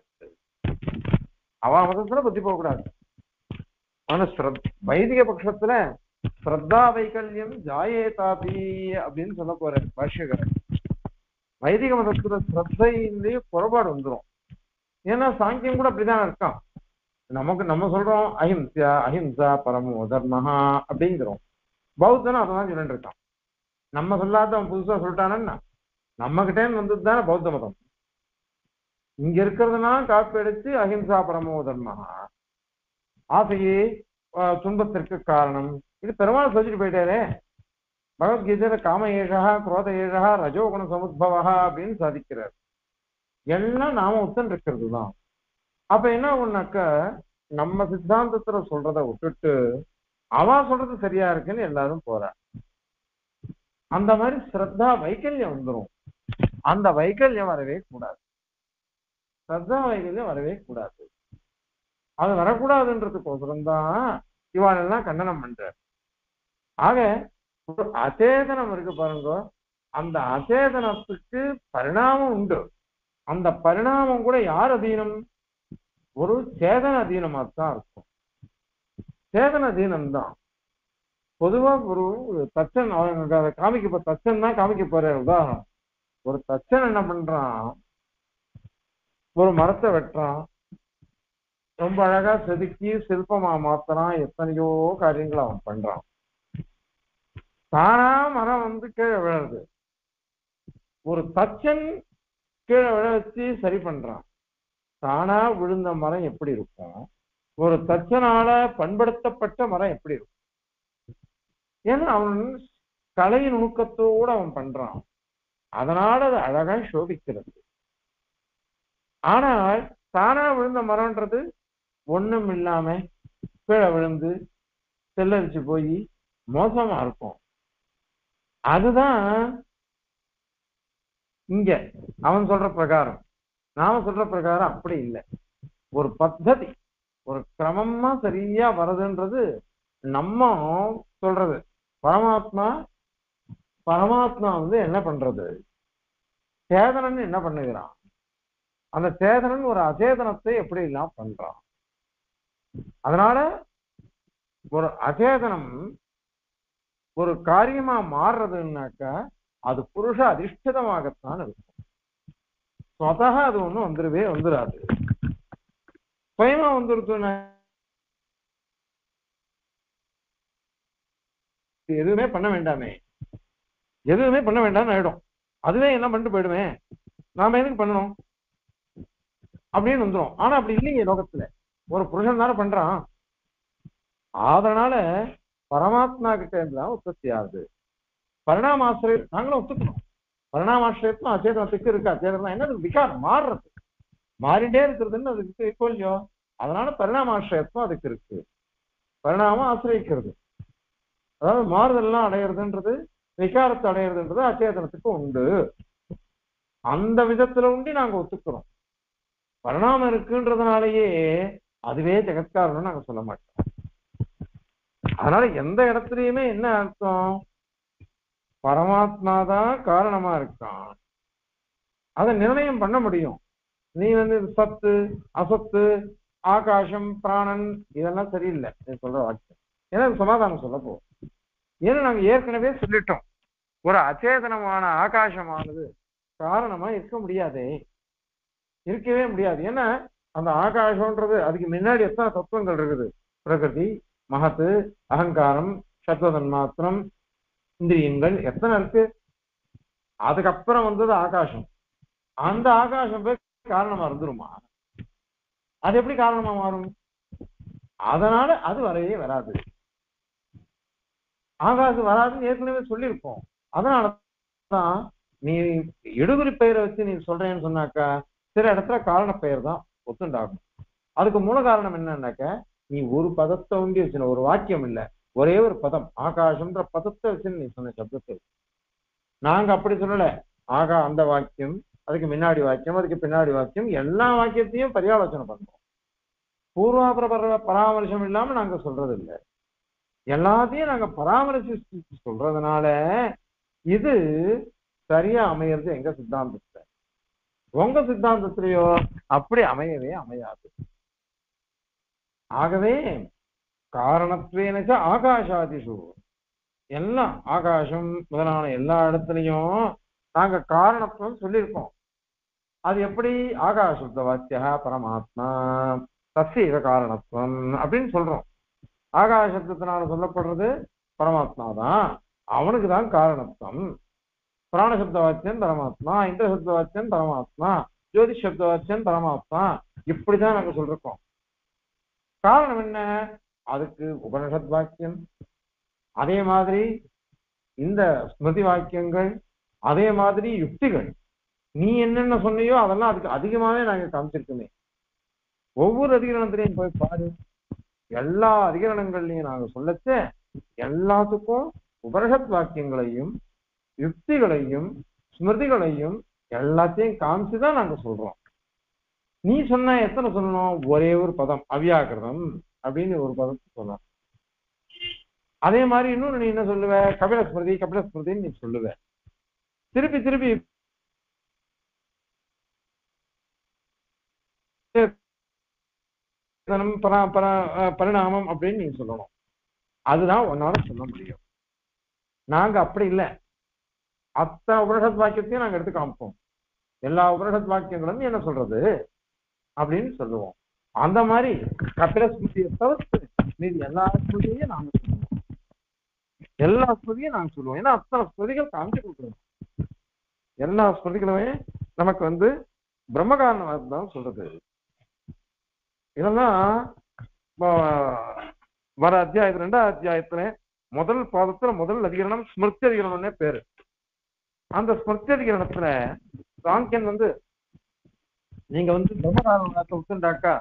அவா மதத்துல புத்தி போகக்கூடாது. ஆனா வைதிக பட்சத்துல ஸ்ரத்தா வைகல்யம் ஜாயேதாபி அப்படின்னு சொல்ல போற பாஷ்யகர். வைதிக மதத்துல ஸ்ரத்தையிலேயே குறைபாடு வந்துடும். ஏன்னா சாங்கியம் கூட அப்படிதான் இருக்கான். நம்ம சொல்றோம் அஹிம்சா அஹிம்சா பரமோ தர்மஹா அப்படிங்கிறோம். பௌத்தனும் அதான் சொல்லிட்டு இருக்கான். நம்ம சொல்லாத அவன் புதுசா சொல்லிட்டானன்னா நம்ம கிட்டே வந்ததுதானே பௌத்த மதம். இங்க இருக்கிறதுனா காப்பி அடிச்சு அஹிம்சா பரமோ தர்மஹா, ஆசையே துன்பத்திற்கு காரணம், இது பெருமாள் சொல்லிட்டு போயிட்டாரே. பகவத்கீதையில காம ஏஷா குரோத ஏஷா ரஜோகுண சமுத்பவா அப்படின்னு சாதிக்கிறார். எல்லாம் நாம ஒத்தன் இருக்கிறது தான். அப்ப என்ன ஆகும்னாக்க நம்ம சித்தாந்தத்துல சொல்றத விட்டுட்டு அவ சொல்றது சரியா இருக்குன்னு எல்லாரும் போறா. அந்த மாதிரி ஸ்ரத்தா வைக்கல்யம் வந்துடும். அந்த வைக்கல்யம் வரவே கூடாது. ஸ்ரத்தா வைக்கல்யம் வரவே கூடாது. அது வரக்கூடாதுன்றதுக்கோசரம் தான் இவாளெல்லாம் கண்டனம் பண்ற. ஆக ஒரு அச்சேதனம் இருக்கு பாருங்க, அந்த அச்சேதனத்துக்கு பரிணாமம் உண்டு. அந்த பரிணாமம் கூட யார் அதீனம்? ஒரு சேதன அதீனமா தான் இருக்கும். சேதன அதீனம் தான். பொதுவா ஒரு தச்சன் அவங்க காமிக்க தச்சன் தான் காமிக்க போற உதாரணம். ஒரு தச்சன் என்ன பண்றான், ஒரு மரத்தை வெட்டுறான், ரொம்ப அழகா செதுக்கி சிற்பமா மாத்துறான், எத்தனையோ காரியங்கள் அவன் பண்றான். தானா மரம் வந்து கீழே விழுறது. ஒரு தச்சன் கீழே விழ வச்சு சரி பண்றான். தானா விழுந்த மரம் எப்படி இருக்கும், ஒரு தச்சனால பண்படுத்தப்பட்ட மரம் எப்படி இருக்கும்? ஏன்னா அவன் கலை நுணுக்கத்தோடு அவன் பண்றான், அதனால அது அழகா சோபிக்கிறது. ஆனால் தானா விழுந்த மரம்ன்றது ஒண்ணும் இல்லாம கீழே விழுந்து செல்லரிச்சு போய் மோசமா இருக்கும். அதுதான் இங்க அவன் சொல்ற பிரகாரம். நாம சொல்ற பிரகாரம் அப்படி இல்லை. ஒரு பத்ததி, ஒரு கிரமமா சரியா வருதுன்றது நம்ம சொல்றது. பரமாத்மா பரமாத்மா வந்து என்ன பண்றது, சேதனன் என்ன பண்ணுகிறான், அந்த சேதனன் ஒரு அச்சேதனத்தை எப்படி எல்லாம் பண்றான். அதனால ஒரு அச்சேதனம் ஒரு காரியமா மாறுறதுன்னாக்கா அது புருஷ அதிஷ்டிதமாகத்தான் இருக்கும். ஸ்வதா அது ஒண்ணும் வந்துடாது. சுயமா வந்துருச்சுன்னா எதுவுமே பண்ண வேண்டாமே, எதுவுமே பண்ண வேண்டாம்னு ஆயிடும். அதுவே என்ன பண்ணிட்டு போயிடுவேன், நாம எதுக்கு பண்ணணும் அப்படின்னு வந்துடும். ஆனா அப்படி இல்லைங்க லோகத்துல. ஒரு புருஷன் தானே பண்றான். அதனால பரமாத்மா கிட்ட இருந்துதான் உற்பத்தி ஆகுது. பரிணாமாசிரியம் நாங்களும் ஒத்துக்கணும். பரிணாமாசிரியத்தும் அச்சேதனத்துக்கு இருக்கு. அச்சேதனம் என்ன, விகாரம் மாறுறது, மாறிண்டே இருக்கிறதுன்னு அதுக்கு இப்போ இல்லையோ. அதனால பரிணாமாசிரியத்தும் அதுக்கு இருக்கு. பரிணாமம் ஆசிரியக்கிறது, அதாவது மாறுதல்லாம் அடையிறதுன்றது, விகாரத்தை அடையிறதுன்றது அச்சேதனத்துக்கு உண்டு. அந்த விதத்துல உண்டி நாங்க ஒத்துக்கிறோம். பரிணாமம் இருக்குன்றதுனாலயே அதுவே ஜெகத்காரணம் நாங்க சொல்ல மாட்டோம். அதனால எந்த இடத்துலயுமே என்ன அர்த்தம், பரமாத்மாதான் காரணமா இருக்கான், அதை நிர்ணயம் பண்ண முடியும். நீ வந்து சத்து அசத்து ஆகாசம் பிராணன் இதெல்லாம் சரியில்லை நீ சொல்ற வாக்கியம். ஏன்னா சமாதானம் சொல்ல போ. ஏன்னா நாங்க ஏற்கனவே சொல்லிட்டோம், ஒரு அச்சேதனமான ஆகாசமானது காரணமா இருக்க முடியாதே, இருக்கவே முடியாது. ஏன்னா அந்த ஆகாசம்ன்றது அதுக்கு முன்னாடி எத்தனை தத்துவங்கள் இருக்குது. பிரகிருதி, மகத்து, அகங்காரம், சத்வதன் மாத்திரம், இந்திரியங்கள் எத்தனை இருக்கு. அதுக்கப்புறம் வந்தது ஆகாசம். அந்த ஆகாசம் போய் காரணமா இருந்துருமா? அது எப்படி காரணமா மாறும்? அதனால அது வரவே வராது. ஆகாசம் வராதுன்னு ஏற்கனவே சொல்லியிருப்போம். அதனாலதான் நீ எடுகுறி பெயரை வச்சு நீ சொல்றேன்னு சொன்னாக்கா சில இடத்துல காரண பெயர் தான் ஒத்துண்டாகும். அதுக்கு மூல காரணம் என்னன்னாக்க, நீ ஒரு பதத்தை உண்டி வச்சுன, ஒரு வாக்கியம் இல்ல, ஒரே ஒரு பதம் ஆகாசம்ன்ற பதத்தை வச்சு நீ சொன்ன சப்தத்தை. நாங்க அப்படி சொல்லல. அந்த வாக்கியம், அதுக்கு முன்னாடி வாக்கியம், அதுக்கு பின்னாடி வாக்கியம், எல்லா வாக்கியத்தையும் பரியாலோசனை பண்றோம். பூர்வாபர பராமரிசம் இல்லாம நாங்க சொல்றது இல்லை. எல்லாத்தையும் நாங்க பராமரிச்சு சொல்றதுனால இது சரியா அமையிறது எங்க சித்தாந்தத்தை. உங்க சித்தாந்தத்திலேயோ அப்படி அமையவே அமையாது. ஆகவே காரணத்துவேனச்ச ஆகாஷாதிஷு, எல்லாம் ஆகாசம் முதலான எல்லா இடத்துலையும் நாங்க காரணத்துவம் சொல்லியிருக்கோம். அது எப்படி ஆகாசப்த வாக்கியா பரமாத்மா தஸ்ய காரணத்துவம் அப்படின்னு சொல்றோம். ஆகாசத்தினால சொல்லப்படுறது பரமாத்மா தான், அவனுக்கு தான் காரணத்துவம். பிராணசப்த வாக்கியம் பரமாத்மா, இந்திரசப்த வாக்கியம் பரமாத்மா, ஜோதிஷ் சப்த வாக்கியம் பரமாத்மா, இப்படிதான் நாங்க சொல்றோம். காரணம் என்ன? அதுக்கு உபனிஷத் வாக்கியம், அதே மாதிரி இந்த ஸ்மிருதி வாக்கியங்கள், அதே மாதிரி யுக்திகள். நீ என்னென்ன சொன்னியோ அதெல்லாம் அதுக்கு அதிகமாவே நாங்க காமிச்சிருக்கோமே. ஒவ்வொரு அதிகரணத்திலையும் போய் பாரு, எல்லா அதிகரணங்கள்லையும் நாங்க சொல்லச்ச எல்லாத்துக்கும் உபனிஷத் வாக்கியங்களையும் யுக்திகளையும் ஸ்மிருதிகளையும் எல்லாத்தையும் காமிச்சுதான் நாங்க சொல்றோம். நீ சொன்ன எத்தனை சொல்லணும்? ஒரே ஒரு பதம் அவ்யாக்கிருதம் அப்படின்னு ஒரு பதத்தை சொன்ன. அதே மாதிரி இன்னொன்னு நீ என்ன சொல்லுவ? கபில ஸ்மிருதி கபில ஸ்மிருதின்னு நீ சொல்லுவ. திருப்பி திருப்பி பரிணாமம் அப்படின்னு நீ சொல்லணும். அதுதான் உன்னால சொல்ல முடியும். நாங்க அப்படி இல்லை. அத்தனை உபனிஷத் வாக்கியத்தையும் நாங்க எடுத்து காமிப்போம். எல்லா உபனிஷத் வாக்கியங்களும் என்ன சொல்றது அப்படின்னு சொல்லுவோம். அந்த மாதிரி கபில ஸ்மிருதியை தவிர்த்து மீது எல்லா ஸ்மிருதியையும் நாங்க சொல்லுவோம். எல்லா ஸ்மிருதியும் நாங்க சொல்லுவோம். ஏன்னா அத்தனை ஸ்மிருதிகள் காமிச்சு கொடுக்குறோம். எல்லா ஸ்மிருதிகளுமே நமக்கு பிரம்மகாரணவாதம் தான் சொல்றது. இதெல்லாம் வர அத்தியாயத்துல 2ஆம் அத்தியாயத்துல முதல் பாதத்துல முதல் அதிகரணம் ஸ்மிருதி அதிகரணம்னே பேரு. அந்த ஸ்மிருதி அதிகரணத்துல சாங்கியன் நீங்க பிரம்மகாரணவாதத்தை விட்டுண்டாக்கா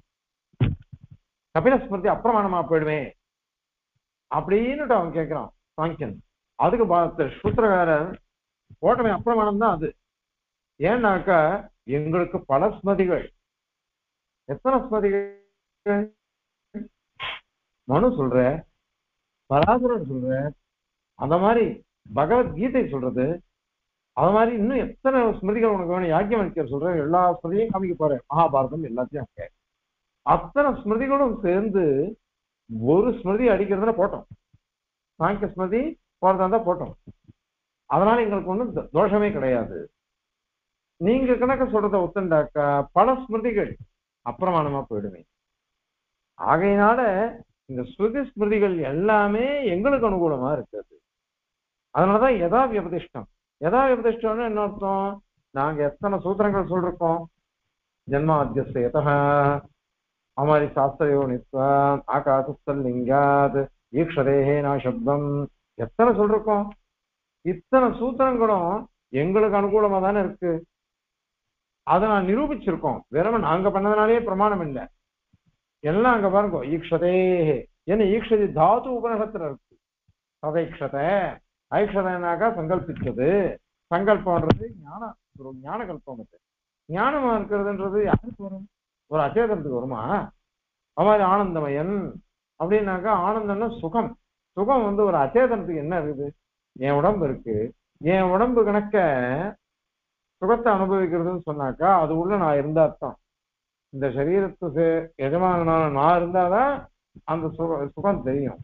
கபில ஸ்மிருதி அப்பிரமாணமா போயிடுவேன் அப்படின்னுட்டு அவன் கேட்கிறான் சாங்கியன். அதுக்கு சூத்திரகாரர் ஓட்டமே அப்பிரமாணம் தான் அது. ஏன்னாக்கா எங்களுக்கு பல ஸ்மிருதிகள். எத்தனை ஸ்மிருதிகள்? மனு சொல்ற, பராசரன் சொல்ற, அந்த மாதிரி பகவத்கீதை சொல்றது, அது மாதிரி இன்னும் எத்தனை ஸ்மிருதிகள் உனக்கு வேணும்? யாக்கியவல்யர் சொல்ற எல்லா ஸ்மிருதியும் காமிக்க போற, மகாபாரதம் எல்லாத்தையும் அங்க அத்தனை ஸ்மிருதிகளும் சேர்ந்து ஒரு ஸ்மிருதி அடிக்கிறதுல போட்டோம். சாங்கிய ஸ்மிருதி போறதா இருந்தா போட்டோம். அதனால எங்களுக்கு ஒன்றும் தோஷமே கிடையாது. நீங்க கணக்க சொல்றத ஒத்துண்டாக்கா பல ஸ்மிருதிகள் அப்பிரமாணமா போயிடுவேன். ஆகையினால இந்த ஸ்ருதி ஸ்மிருதிகள் எல்லாமே எங்களுக்கு அனுகூலமா இருக்கிறது. அதனாலதான் யதா வியபதிஷ்டம். யதா வியபதிஷ்டம்னு என்ன அர்த்தம்? நாங்க எத்தனை சூத்திரங்கள் சொல்றோம்? ஜன்மாத்தியஸ்ய அமாரி சாஸ்திரயோ நித்வா ஆகாசஸ்தல் லிங்காத் ஈக்ஷதேஹே நா சப்தம் எத்தனை சொல்றோம்? இத்தனை சூத்திரங்களும் எங்களுக்கு அனுகூலமா தானே இருக்கு. அதை நான் நிரூபிச்சிருக்கோம். வெறும் நாங்க பண்ணதுனாலே பிரமாணம் இல்லை. எல்லாம் அங்க பாருங்க. ஈக்ஷதேஹே என்ன ஈக்ஷதி தாது உபநிஷத்துல இருக்கு. சதைக்ஷத ஐக்ஷதனாக்கா சங்கல்பிச்சது. சங்கல்பம்ன்றது ஞான கல்பம். ஞானமா இருக்கிறதுன்றது யாருக்கு வரும்? ஒரு அச்சேதனத்துக்கு வருமா? அவ்வாறு ஆனந்தமயன் அப்படின்னாக்கா ஆனந்தம்னா சுகம். சுகம் ஒரு அச்சேதனத்துக்கு என்ன இருக்குது? என் உடம்பு இருக்கு. என் உடம்பு கணக்க சுகத்தை அனுபவிக்கிறதுன்னு சொன்னாக்கா அது உள்ள நான் இருந்தா தான். இந்த சரீரத்துக்கு எஜமான நான் இருந்தாதான் அந்த சுகம் தெரியும்.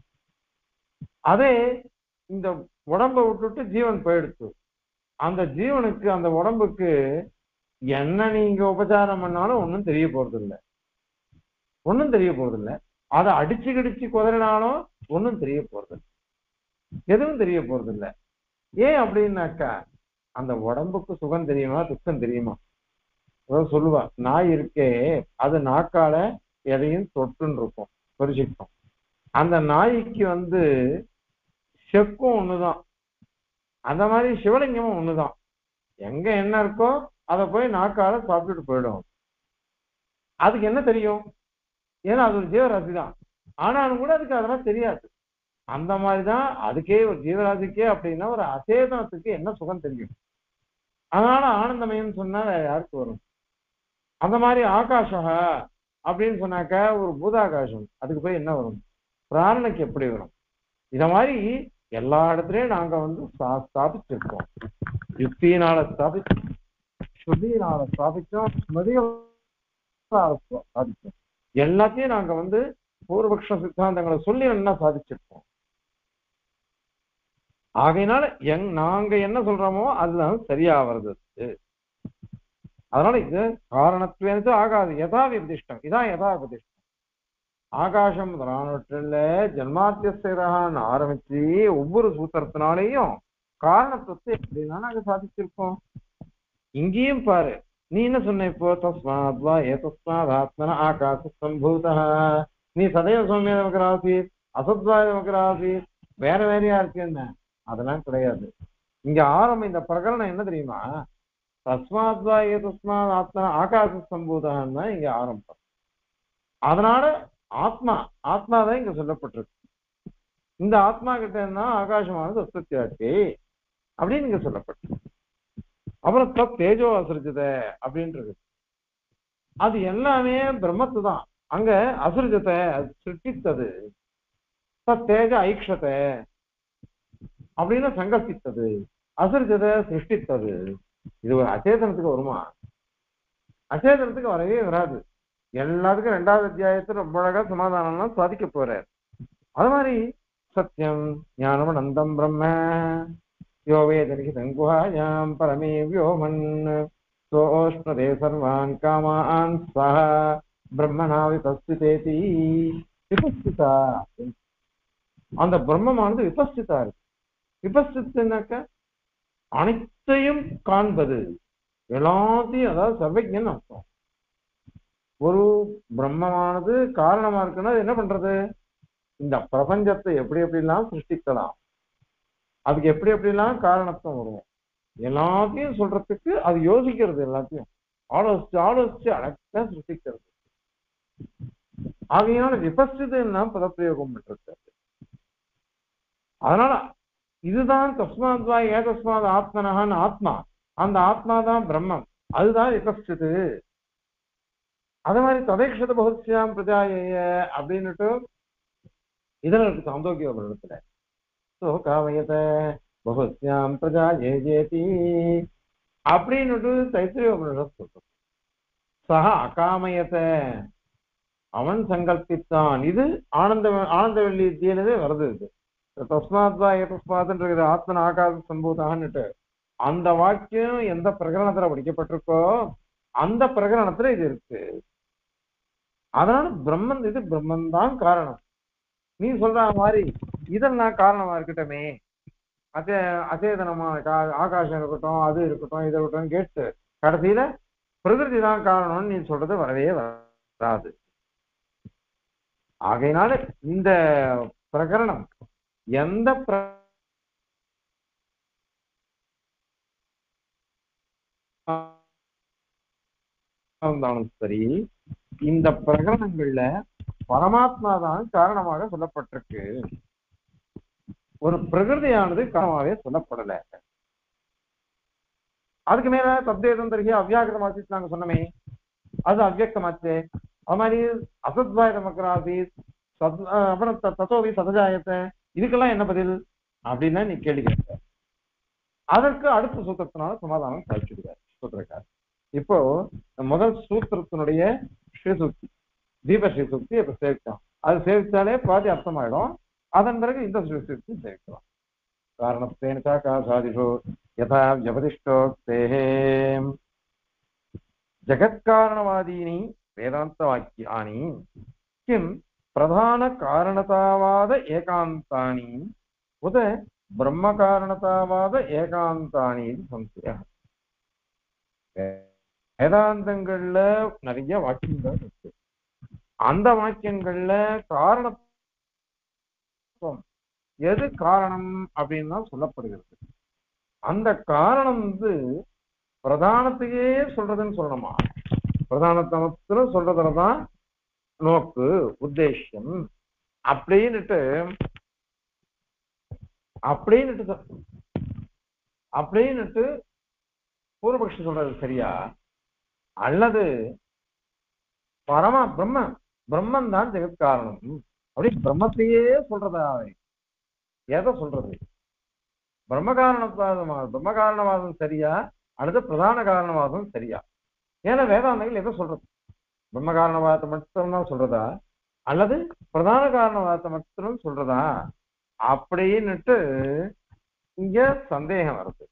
அதே இந்த உடம்பை விட்டுட்டு ஜீவன் போயிடுச்சு. அந்த ஜீவனுக்கு அந்த உடம்புக்கு என்ன நீங்க உபச்சாரம் பண்ணாலும் ஒன்றும் தெரிய போறது இல்லை. ஒன்றும் தெரிய போறது இல்லை. அதை அடிச்சு கிடிச்சு குதறினாலும் ஒன்றும் தெரிய போறது இல்லை. எதுவும் தெரிய போறது இல்லை. ஏன் அப்படின்னாக்கா அந்த உடம்புக்கு சுகம் தெரியுமா துக்கம் தெரியுமா? சொல்லுவா நாய் இருக்கே அது நாக்கால எதையும் தொட்டுன்னு இருக்கும், பரிசிக்கும். அந்த நாய்க்கு செக்கும் ஒண்ணுதான். அந்த மாதிரி சிவலிங்கமும் ஒண்ணுதான். எங்க என்ன இருக்கோ அதை போய் நாக்கால சாப்பிட்டுட்டு போயிடும். அதுக்கு என்ன தெரியும்? ஏன்னா அது ஒரு ஜீவராசி தான். ஆனாலும் கூட அதுக்கு அதெல்லாம் தெரியாது. அந்த மாதிரிதான் அதுக்கே ஒரு ஜீவராசிக்கே அப்படின்னா ஒரு அசேதனத்துக்கு என்ன சுகம் தெரியும். அதனால ஆனந்தமயம் சொன்னா யாருக்கு வரும்? அந்த மாதிரி ஆகாஷா அப்படின்னு சொன்னாக்க ஒரு பூதாகாசம், அதுக்கு போய் என்ன வரும்? பிராணனுக்கு எப்படி வரும்? இத மாதிரி எல்லா இடத்துலயும் நாங்க ஸ்தாபிச்சிருக்கோம். யுக்தியினால ஸ்தாபிச்சோம், ஸ்ருதியினால ஸ்தாபிச்சோம், ஸ்மிருதிகளால சாதிச்சோம். எல்லாத்தையும் நாங்க பூர்வபக்ஷ சித்தாந்தங்களை சொல்லி என்ன சாதிச்சிருக்கோம். ஆகையினால நாங்க என்ன சொல்றோமோ அதுதான் சரியா வருது. அதனால இது காரணத்துவேனது ஆகாது. யதா விபதிஷ்டம், இதான் யதா விபதிஷ்டம். ஆகாசம் முதலானவற்றில் ஜன்மாத்தியஸ்தரான்னு ஆரம்பிச்சு ஒவ்வொரு சூத்திரத்தினாலேயும் காரணத்துவத்தை எப்படின்னா நாங்க சாதிச்சிருக்கோம். இங்கேயும் பாரு, நீ என்ன சொன்ன இப்போ? தஸ்மாத்வா ஏதஸ்மாத் ஆத்மன ஆகாச சம்பூதா. நீ சதய சௌமிய நமக்கு ஆசீத், அசத்வாய நமக்கு ஆசீத், வேற வேறையா இருக்கு. என்ன அதெல்லாம் கிடையாது. இங்க ஆரம்பம் இந்த பிரகரணம் என்ன தெரியுமா? தஸ்மாத்வா ஏதஸ்மாத் ஆத்மன ஆகாச சம்பூதான் தான் இங்க ஆரம்பம். அதனால ஆத்மா ஆத்மா தான் இங்க சொல்லப்பட்டிருக்கு. இந்த ஆத்மா கிட்ட இருந்தா ஆகாசமானது உற்பத்தி ஆச்சு அப்படின்னு இங்க சொல்லப்பட்டிருக்கு. அப்புறம் தேஜோ அசுரஜத அப்படின்றது அது எல்லாமே பிரம்மத்து தான். அங்க அசுரஜத்தை சிருஷ்டித்தது, தேஜ ஐக்ஷத்தை அப்படின்னு சங்கல்பித்தது, அசுரஜதை சிருஷ்டித்தது. இது ஒரு அச்சேதனத்துக்கு வருமா? அச்சேதனத்துக்கு வரவே வராது. எல்லாத்துக்கும் 2வது அத்தியாயத்துல ரொம்ப அழகா சமாதானம்லாம் சாதிக்க போறார். அது மாதிரி சத்தியம் ஞானம் அனந்தம் பிரம்ம யோவேதனிக்கு சங்குஹாயாம் பரமே வியோமன் சோஷ்ணதே சர்வான் காமான் சஹ பிரம்மனா விபஸ்திதேதி. விபஸ்திதா, அந்த பிரம்மமானது விபஸ்திதா இருக்கு. விபஸ்தித்துனாக்க அனைத்தையும் காண்பது, எல்லாத்தையும், அதாவது சர்வஜன் அர்த்தம். ஒரு பிரம்மமானது காரணமா இருக்குன்னா என்ன பண்றது? இந்த பிரபஞ்சத்தை எப்படி எப்படிலாம் சிருஷ்டிக்கலாம், அதுக்கு எப்படி எப்படிலாம் காரணத்துவம் வரும், எல்லாத்தையும் சொல்றதுக்கு அது யோசிக்கிறது, எல்லாத்தையும் ஆலோசிச்சு ஆலோசிச்சு அழகா சிருஷ்டிக்கிறது. ஆகையான விபஸ்திதா பதப்பிரயோகம் பண்றது. அதனால இதுதான் தஸ்மாத்வா ஏதஸ்மாத் ஆத்மனஹான்னு ஆத்மா, அந்த ஆத்மா தான் பிரம்மம், அதுதான் விபஸ்திது. அதே மாதிரி ததைக்ஷத பகுத்யாம் பிரஜாய அப்படின்னுட்டு இதுல இருக்கு சாந்தோக்கிய இடத்துல. சோ காவயத பகுத்யாம் பிரஜா ஏஜேதி அப்படின்னுட்டு தைத்திரிய சொல்றோம். சக அகாமயத, அவன் சங்கல்பித்தான். இது ஆனந்தவெள்ளி வித்தியிலே வருது. இது தஸ்மாத்வா ஏதஸ்மாத்ன்றது ஆத்மன் ஆகாச சம்பூதான்னுட்டு அந்த வாக்கியம் எந்த பிரகரணத்துல படிக்கப்பட்டிருக்கோ அந்த பிரகரணத்துல இது இருக்கு. அதனால பிரம்மன், இது பிரம்மன் தான் காரணம். நீ சொல்ற மாதிரி இதெல்லாம் காரணமா இருக்கட்டுமே, அச்சேதனமான ஆகாசம் இருக்கட்டும், அது இருக்கட்டும், இது இருக்கட்டும் கேட்டு கடைசியில பிரகிருதி தான் காரணம்னு நீ சொல்றது வரவே வராது. ஆகையினால இந்த பிரகரணம் எந்த இருந்தாலும் சரி, இந்த பிரகரணங்கள்ல பரமாத்மா தான் காரணமாக சொல்லப்பட்டிருக்கு. ஒரு பிரகிருதியானது காரணமாகவே சொல்லப்படல. அதுக்கு மேல தத்வேதம் தருகி அவ்வியாகிருதமாச்சு நாங்க சொன்னமே, அது அவ்வியக்தமாச்சு. அது மாதிரி அசத்வாய நமக்கராசி அப்புறம் தத்தோவி சதஜாயத்தை, இதுக்கெல்லாம் என்ன பதில் அப்படின்னா நீ கேள்வி கேட்க. அதற்கு அடுத்த சூத்திரத்தினால சமாதானம் சாதிச்சுடுவார் சூத்திரக்கார். இப்போ முதல் சூத்திரத்தினுடைய ஸ்ரீசூக்தி, தீப ஸ்ரீசூக்தி இப்ப சேவிச்சோம். அது சேவிச்சாலே பாதி அர்த்தமாயிடும். அதன் பிறகு இந்த ஸ்ரீசூக்தி சேவிக்கலாம். காரணத்தேன சாகாசாதிஷு யதா வியபதிஷ்டோக்தேஹே ஜகத்காரணவாதீனி வேதாந்த வாக்கியானி கிம் பிரதான காரணதாவாத ஏகாந்தானி உத பிரம்ம காரணதாவாத ஏகாந்தானி சம்சய. வேதாந்தங்கள்ல நிறைய வாக்கியங்கள் இருக்கு. அந்த வாக்கியங்கள்ல காரணத்துவம் எது காரணம் அப்படின்னு தான் சொல்லப்படுகிறது. அந்த காரணம் பிரதானத்தையே சொல்றதுன்னு சொல்லணுமா? பிரதானத்தமத்துல சொல்றதுலதான் நோக்கு உத்தேசம் அப்படின்னுட்டு அப்படின்னுட்டு பூர்வபக்ஷி சொல்றது சரியா? அல்லது பிரம்மன் தான் ஜெகத் காரணம் அப்படி பிரம்மத்தையே சொல்றதா? எதை சொல்றது? பிரம்ம காரணவாதம் சரியா அல்லது பிரதான காரணவாதம் சரியா? ஏன்னா வேதாந்தங்கள் எதை சொல்றது? பிரம்ம காரணவாதத்தை மட்டும்தான் சொல்றதா அல்லது பிரதான காரணவாதத்தை மட்டும் சொல்றதா அப்படின்னுட்டு இங்க சந்தேகம் வருது.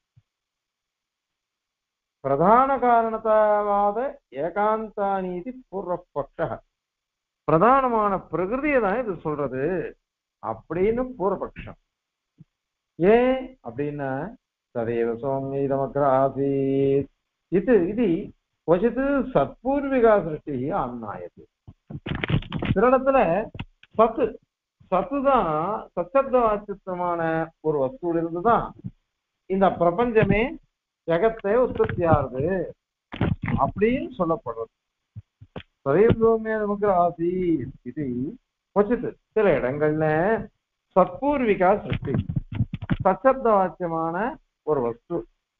பிரதான காரணத்தாவாத ஏகாந்தானீதி பூர்வபக்ஷ, பிரதானமான பிரகிருதியை தான் இது சொல்றது அப்படின்னு பூர்வபக்ஷம். ஏன் அப்படின்னா ததேவ சோம்யமக்ர ஆசீத் இது இது கொச்சித்து சத்பூர்விகா சிருஷ்டி அந்நாயது. சில இடத்துல சத்துதான் சச்சப்த வாச்சித்தமான ஒரு வஸ்துல இருந்துதான் இந்த பிரபஞ்சமே ஜெகத்தை உற்பத்தி ஆகுது அப்படின்னு சொல்லப்படுறது. சதேவமே நமக்கு ஆசி இது கொச்சித்து சில இடங்கள்ல சத்பூர்விகா சிருஷ்டி சச்சப்த வாக்கியமான ஒரு வஸ்து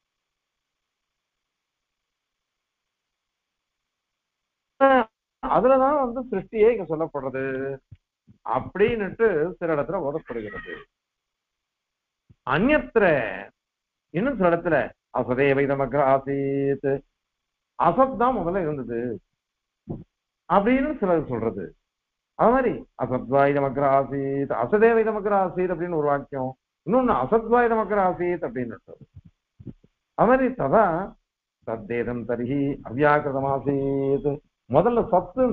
அதுலதான் வந்து சிருஷ்டியே இங்க சொல்லப்படுறது அப்படின்னுட்டு சில இடத்துல ஓதப்படுகிறது. அந்நத்திர இன்னும் சில இடத்துல அசதேவை நமக்கு ஆசீத் அசத் தான் முதல்ல இருந்தது அப்படின்னு சிலர் சொல்றது. அது மாதிரி அசத்வாய் நமக்கு ஆசீத் அசதேவை நமக்கு ஆசீத் அப்படின்னு ஒரு வாக்கியம், இன்னொன்னு அசத்வாய் நமக்கு ஆசீத் அப்படின்னு. அது மாதிரி ததா சத்தேதம் தரிஹி அவ்யாக்கிருதமாசீத் முதல்ல சத்துன்னு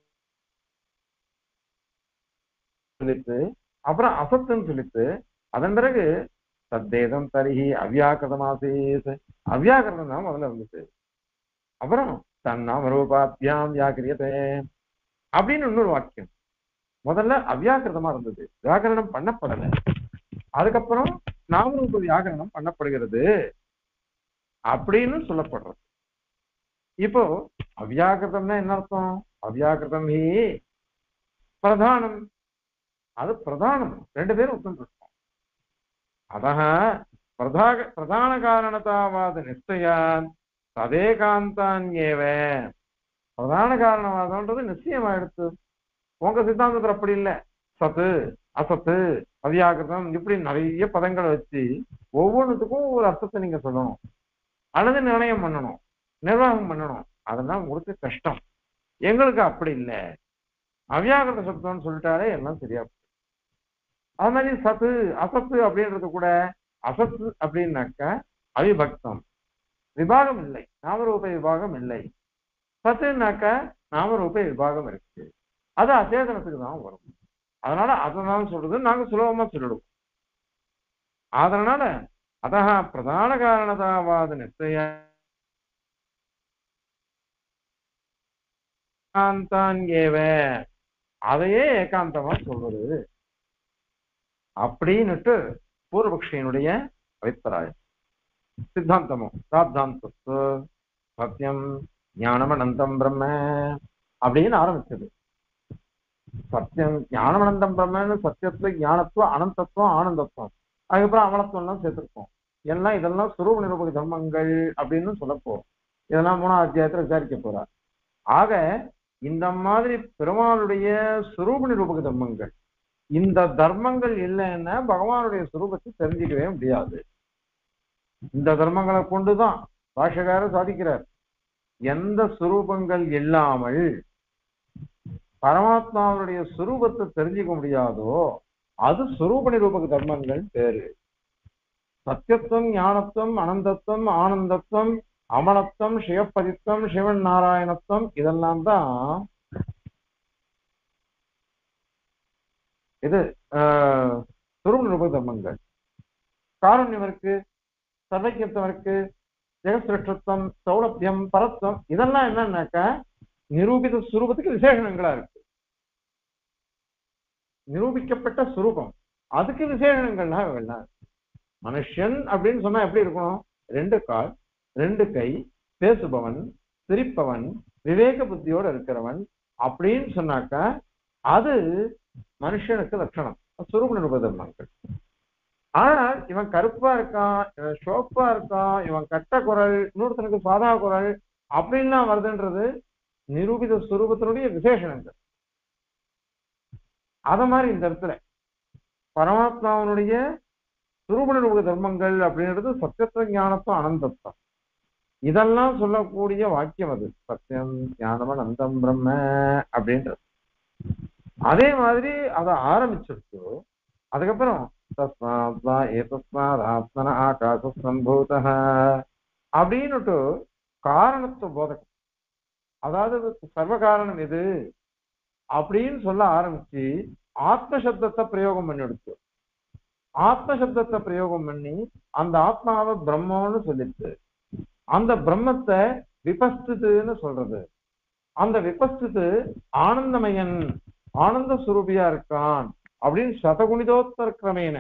சொல்லிட்டு அப்புறம் அசத்துன்னு சொல்லிட்டு அதன் பிறகு சத்தேதம் தரிஹி அவ்யாக்கிருதமாசீத் அவ்யாக்கிருதம் தான் முதல்ல இருந்துச்சு. அப்புறம் தன்னாம ரூபாத்தியாம் வியாக்கிரியதே அப்படின்னு இன்னொரு வாக்கியம். முதல்ல அவ்யாக்கிருதமா இருந்தது, வியாக்கரணம் பண்ணப்படலை. அதுக்கப்புறம் நாமரூப வியாக்கரணம் பண்ணப்படுகிறது அப்படின்னு சொல்லப்படுறது. இப்போ அவ்யாக்கிருதம்னா என்ன அர்த்தம்? அவ்யாக்கிருதம் ஹி பிரதானம், அது பிரதானம், ரெண்டு பேரும் ஒத்துருக்கோம். அதः பிரதான காரணத்தாவாத நிச்சயான் ததேகாந்தான்யேவ பிரதான காரணவாதம்ன்றது நிச்சயமா எடுத்து உங்க சித்தாந்தத்துல அப்படி இல்லை. சத்து அசத்து அவ்யாக்கிருதம் இப்படி நிறைய பதங்களை வச்சு ஒவ்வொன்றுத்துக்கும் ஒரு அர்த்தத்தை நீங்க சொல்லணும் அல்லது நிர்ணயம் பண்ணணும், நிர்வாகம் பண்ணணும். அதெல்லாம் உங்களுக்கு கஷ்டம். எங்களுக்கு அப்படி இல்லை, அவ்யாக்கிருத சப்தம்னு சொல்லிட்டாலே எல்லாம் சரியா. அது மாதிரி சத்து அசத்து அப்படின்றது கூட அசத்து அப்படின்னாக்க அவிபக்தம், விபாகம் இல்லை, நாமரூப விபாகம் இல்லை. சத்துனாக்க நாமரூப விபாகம் இருக்கு, அது அச்சேதனத்துக்கு தான் வரும். அதனால அதனால சொல்றது நாங்க சுலபமா சொல்லிடுவோம். அதனால அதஹ பிரதான காரணதாவாத நிச்சயாந்தான்யேவ அதையே ஏகாந்தமா சொல்றது அப்படின்னுட்டு பூர்வபக்ஷியினுடைய அபிப்பிராயம். சித்தாந்தமும் சாத்தாந்தத்து சத்தியம் ஞானம் அனந்தம் பிரம்ம அப்படின்னு ஆரம்பிச்சது. சத்தியம் ஞானம் அனந்தம் பிரம்மன்னு சத்தியத்துல ஞானத்துவம் அனந்தத்துவம் ஆனந்தத்துவம் அதுக்கப்புறம் அமலத்துவம் எல்லாம் சேர்த்திருப்போம். எல்லாம் இதெல்லாம் சுரூப நிரூபக தர்மங்கள் அப்படின்னு சொல்லப்போம். இதெல்லாம் 3ஆம் அத்தியாயத்துல விசாரிக்க போறார். ஆக இந்த மாதிரி பெருமாளுடைய சுரூப நிரூபக தர்மங்கள், இந்த தர்மங்கள் இல்லைன்னா பகவானுடைய சுரூபத்தை தெரிஞ்சுக்கவே முடியாது. இந்த தர்மங்களை கொண்டுதான் பாஷகாரர் சாதிக்கிறார். எந்த சுரூபங்கள் இல்லாமல் பரமாத்மாவுடைய சுரூபத்தை தெரிஞ்சுக்க முடியாதோ அது சுரூப நிரூபக தர்மங்கள் பேரு. சத்தியத்துவம் ஞானத்துவம் அனந்தத்துவம் ஆனந்தத்துவம் அமலத்துவம் சிவப்பதித்துவம் சிவன் நாராயணத்துவம் இதெல்லாம் தான் இது சுரூப நிரூபக தர்மங்கள். காருண்யம் இருக்கு, சர்வஜத்துவம் இருக்கு, ஜெகசிருஷ்டத்துவம் சௌலபியம் பரத்துவம் இதெல்லாம் என்னன்னாக்கா நிரூபித சுரூபத்துக்கு விசேஷணங்களா இருக்கு. நிரூபிக்கப்பட்ட சுரூபம் அதுக்கு விசேஷணங்கள்லாம் வேண்டாம். மனுஷன் அப்படின்னு சொன்னா எப்படி இருக்கணும்? 2 கால் 2 கை, பேசுபவன், சிரிப்பவன், விவேக புத்தியோட இருக்கிறவன் அப்படின்னு சொன்னாக்கா அது மனுஷனுக்கு லட்சணம், சுரூப நிரூப தர்மங்கள். ஆனால் இவன் கருப்பா இருக்கான், இவன் சோப்பா இருக்கான், இவன் கட்ட குரல், இன்னொருத்தனுக்கு சாதா குரல் அப்படின்லாம் வருதுன்றது நிரூபித சுரூபத்தினுடைய விசேஷணங்கள். அத மாதிரி இந்த இடத்துல பரமாத்மாவனுடைய சுரூப நிரூபக தர்மங்கள் அப்படின்றது சத்தியத்துவ ஞானத்துவம் அனந்தத்துவம் இதெல்லாம் சொல்லக்கூடிய வாக்கியம். அது சத்தியம் ஞானம் அனந்தம் பிரம்ம அப்படின்றது. அதே மாதிரி அதை ஆரம்பிச்சிருச்சு. அதுக்கப்புறம் ஆத்மன ஆகாச சம்பூத அப்படின்னுட்டு காரணத்துவ போதகம், அதாவது சர்வ காரணம் எது அப்படின்னு சொல்ல ஆரம்பிச்சு ஆத்மசப்தத்தை பிரயோகம் பண்ணி எடுத்து ஆத்மசப்தத்தை பிரயோகம் பண்ணி அந்த ஆத்மாவை பிரம்மன்னு சொல்லிட்டு அந்த பிரம்மத்தை விபஸ்தித்துன்னு சொல்றது. அந்த விபஸ்தித்து ஆனந்தமயன் ஆனந்த சுரூபியா இருக்கான் அப்படின்னு சதகுணிதோத்தர கிரமேன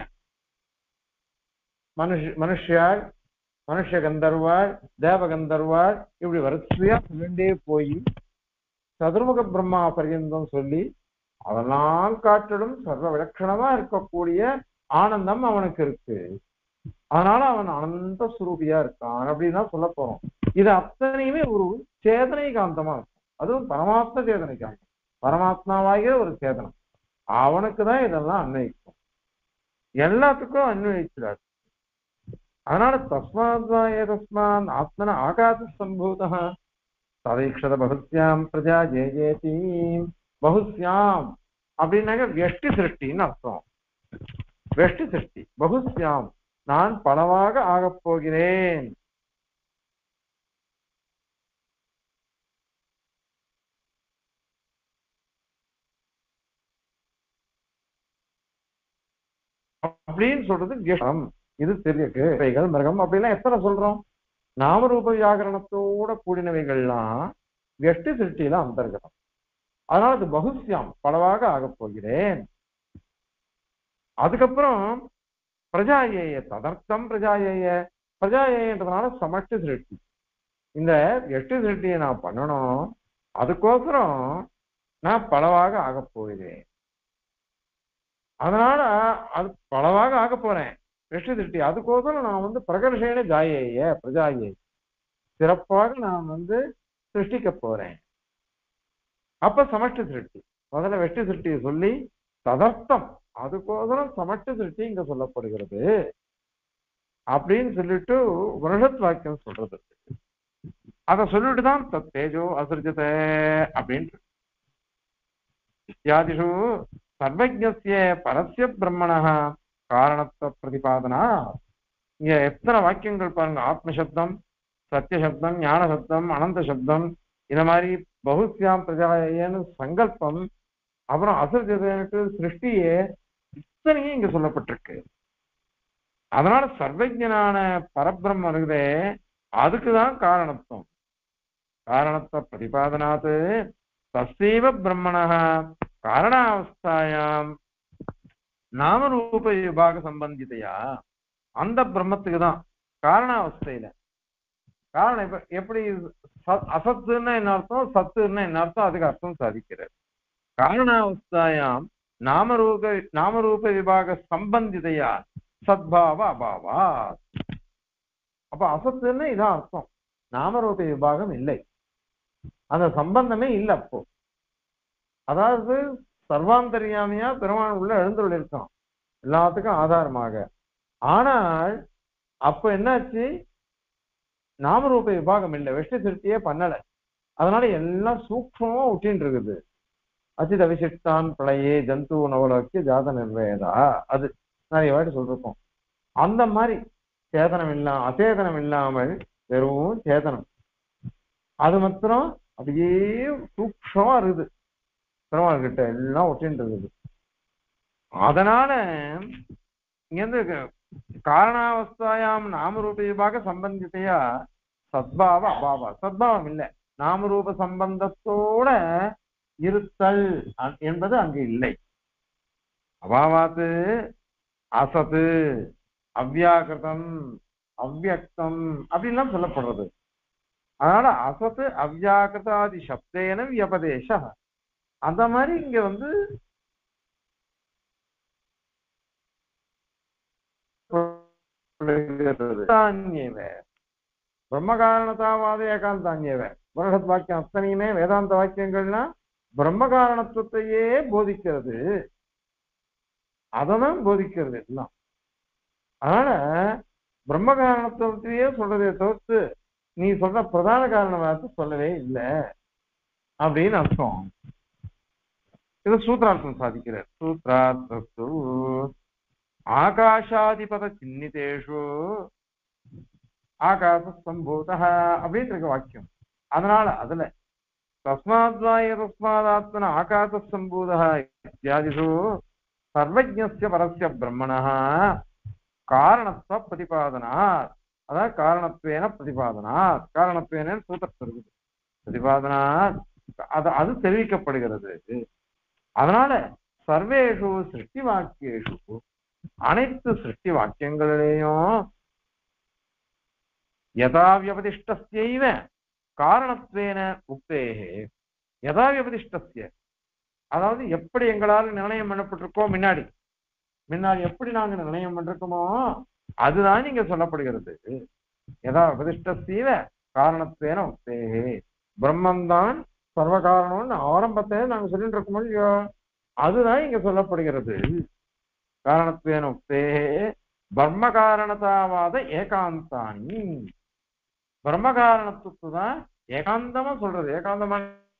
மனுஷியாள், மனுஷ கந்தர்வாள், தேவ கந்தர்வாள் இப்படி வரிசையா சொல்லிண்டே போய் சதுர்முக பிரம்மா பர்யந்தம் சொல்லி அதெல்லாம் காட்டிலும் சர்வ விலட்சணமா இருக்கக்கூடிய ஆனந்தம் அவனுக்கு இருக்கு. அதனால அவன் அனந்த சுரூபியா இருக்கான் அப்படின்னு தான் சொல்ல போறோம். இது அத்தனையுமே ஒரு சேதனை காந்தமா இருக்கும். அதுவும் பரமாத்ம சேதனை காந்தம், பரமாத்மாவாகிய ஒரு சேதனம். அவனுக்கு தான் இதெல்லாம் அன்வயிக்கும், எல்லாத்துக்கும் அன்வயிக்கிறார். அதனால தஸ்மாத் ஆத்மன ஆகாச சம்பூத ததைக்ஷத பகுஸ்யாம் பிரஜா ஜெயஜேதி. பகுஸ்யாம் அப்படின்னாக்க வெஷ்டி சிருஷ்டின்னு அர்த்தம். வெஷ்டி சிருஷ்டி பகுஸ்யாம், நான் பலவாக ஆகப் போகிறேன். அப்படின்னு சொல்றது கஷம். இது தெரியவைகள் மிருகம் அப்படிலாம் எத்தனை சொல்றோம்? நாமரூப வியாகரணத்தோட கூடினவைகள்லாம் வெஷ்டி சிருஷ்டியில அந்தர்கதம். அதனால அது பகுஸ்யாம், பலவாக ஆகப் போகிறேன். அதுக்கப்புறம் பிரஜாயேய ததர்த்தம் பிரஜாயேய, பிரஜாயேயன்றதுனால சமஷ்டி சிருஷ்டி. இந்த எட்டு சிருஷ்டியை நான் பண்ணணும், அதுக்கோசரம் நான் பலவாக ஆகப் போகிறேன். அதனால அது பலவாக ஆக போறேன் வெஷ்டி சிருஷ்டி. அதுக்கோசரம் நான் வந்து பிரகர்ஷேன ஜாயேய பிரஜாயே, சிறப்பாக நான் சிருஷ்டிக்க போறேன். அப்ப சமஷ்டி சிருஷ்டி, முதல்ல வெஷ்டி சிருஷ்டியை சொல்லி ததர்த்தம், அதுக்கோசரம் சமஷ்டி சிருஷ்டி இங்க சொல்லப்படுகிறது அப்படின்னு சொல்லிட்டு உபனிஷத் வாக்கியம் சொல்றது. அதை சொல்லிட்டு தான் தேஜோ அசிருஜத அப்படின்னு இத்தியாதிஷு சர்வஜ்ஞஸ்ய பரஸ்ய பிரம்மணः காரணத்துவ பிரதிபாதனா. இங்க எத்தனை வாக்கியங்கள் பாருங்க, ஆத்மசப்தம், சத்தியசப்தம், ஞான சப்தம், அனந்த சப்தம், இந்த மாதிரி பகுஸ்யாம் பிரஜாயேன்னு சங்கல்பம், அப்புறம் அசிருஜதனுக்கு சிருஷ்டியே, இத்தனையும் இங்க சொல்லப்பட்டிருக்கு. அதனால சர்வஜனான பரபிரம்ம இருக்குதே, அதுக்குதான் காரணத்துவம். காரணத்துவ பிரதிபாதனாத்து தஸ்யைவ பிரம்மணः காரணாவஸ்தாயாம் நாமரூப விபாக சம்பந்திதையா, அந்த பிரம்மத்துக்கு தான் காரணாவஸ்தையில. காரணம் இப்ப எப்படி அசத்துன்னா என்ன அர்த்தம், சத்துன்னா என்ன அர்த்தம், அதுக்கு அர்த்தம் சாதிக்கிறது. காரணாவஸ்தாயாம் நாமரூப விபாக சம்பந்திதையா சத்பாவ அபாவா. அப்ப அசத்துன்னு இதான் அர்த்தம், நாமரூப விபாகம் இல்லை, அந்த சம்பந்தமே இல்லை. அப்போ அதாவது சர்வாந்தரியாமையா பெருமான் உள்ள எழுந்துள்ள இருக்கான் எல்லாத்துக்கும் ஆதாரமாக. ஆனால் அப்ப என்னாச்சு, நாமரூப விபாகம் இல்லை, வெஷ்டி சிருஷ்டியே பண்ணல. அதனால எல்லாம் சூக்ஷ்மமா ஒட்டின்னு இருக்குது. அச்சித் அவிசிஷ்டான் பிழையே ஜந்து நவலோக்கிய ஜாத நிர்வேதா, அது நிறைய வாட்டி சொல்லிருக்கோம். அந்த மாதிரி சேதனம் இல்லாம அச்சேதனம் இல்லாமல் வெறும் சேதனம், அது மாத்திரம் அப்படியே சூக்ஷ்மமா இருக்குது, பெருமாள் கிட்ட எல்லாம் ஒட்டின்னு இருக்குது. அதனால இங்க காரணாவஸ்தாயாம் நாமரூப விபாக சம்பந்தித்தையா சத்பாவ அபாவா. சத்பாவம் இல்லை, நாமரூப சம்பந்தத்தோட இருத்தல் என்பது அங்கு இல்லை. அபாவாத்து அசத்து அவ்யாகிருதம் அவ்யக்தம் அப்படின்லாம் சொல்லப்படுறது. அதனால அசத்து அவ்யாகிருதாதி சப்தேன வியபதேச, அந்த மாதிரி இங்க பிரம்ம காரணத்தாவாத ஏகாந்தான்யவ. உபனிஷத் வாக்கியம் அத்தனையுமே வேதாந்த வாக்கியங்கள்னா பிரம்ம காரணத்துவத்தையே போதிக்கிறது, அததான் போதிக்கிறது எல்லாம். அதனால பிரம்ம காரணத்துவத்தையே சொல்றதே தவிர்த்து நீ சொல்ற பிரதான காரணம் சொல்லவே இல்லை அப்படின்னு அர்த்தம். இது சூத்ரார்த்தம் சாதிக்கிறார். சூத்ரார்த்தஸ்து ஆகாஷாதிபத சின்னிதேஷு ஆகாச சம்பூதா அப்படின்னு இருக்க வாக்கியம். அதனால அதுல தஸ்மாத்வாத்மன ஆகாச சம்பூதா இத்தியாதிஷு சர்வஜ்ஞஸ்ய பரஸ்ய பிரம்மணः காரணத்துவ பிரதிபாதனாத், அதாவது காரணத்துவேன பிரதிபாதனாத், காரணத்துவேன சூத்திரம் பிரதிபாதனாத் அது தெரிவிக்கப்படுகிறது. அதனால சர்வேஷு சிருஷ்டி வாக்கியேஷு, அனைத்து சிருஷ்டி வாக்கியங்களிலேயும் யதா வியபதிஷ்டஸ்யைவ காரணத்வேன உக்தேஹே, யதா வியபதிஷ்டஸ்ய, அதாவது எப்படி எங்களால் நிர்ணயம் பண்ணப்பட்டிருக்கோ முன்னாடி எப்படி நாங்க நிர்ணயம் பண்ணிருக்கோமோ அதுதான் இங்க சொல்லப்படுகிறது. யதா வியபதிஷ்டஸ்ய காரணத்தேன உக்தேஹே, பிரம்மந்தான் சர்வ காரணம்னு ஆரம்பத்தை நாங்க சொல்லிட்டு இருக்கோமோ இல்லையோ அதுதான் இங்க சொல்லப்படுகிறது. காரணத்வேன உக்தேஹே பிரம்ம காரணதாவாத ஏகாந்தானி, பிரம்ம காரணத்துக்கு தான் ஏகாந்தமா சொல்றது. ஏகாந்தமா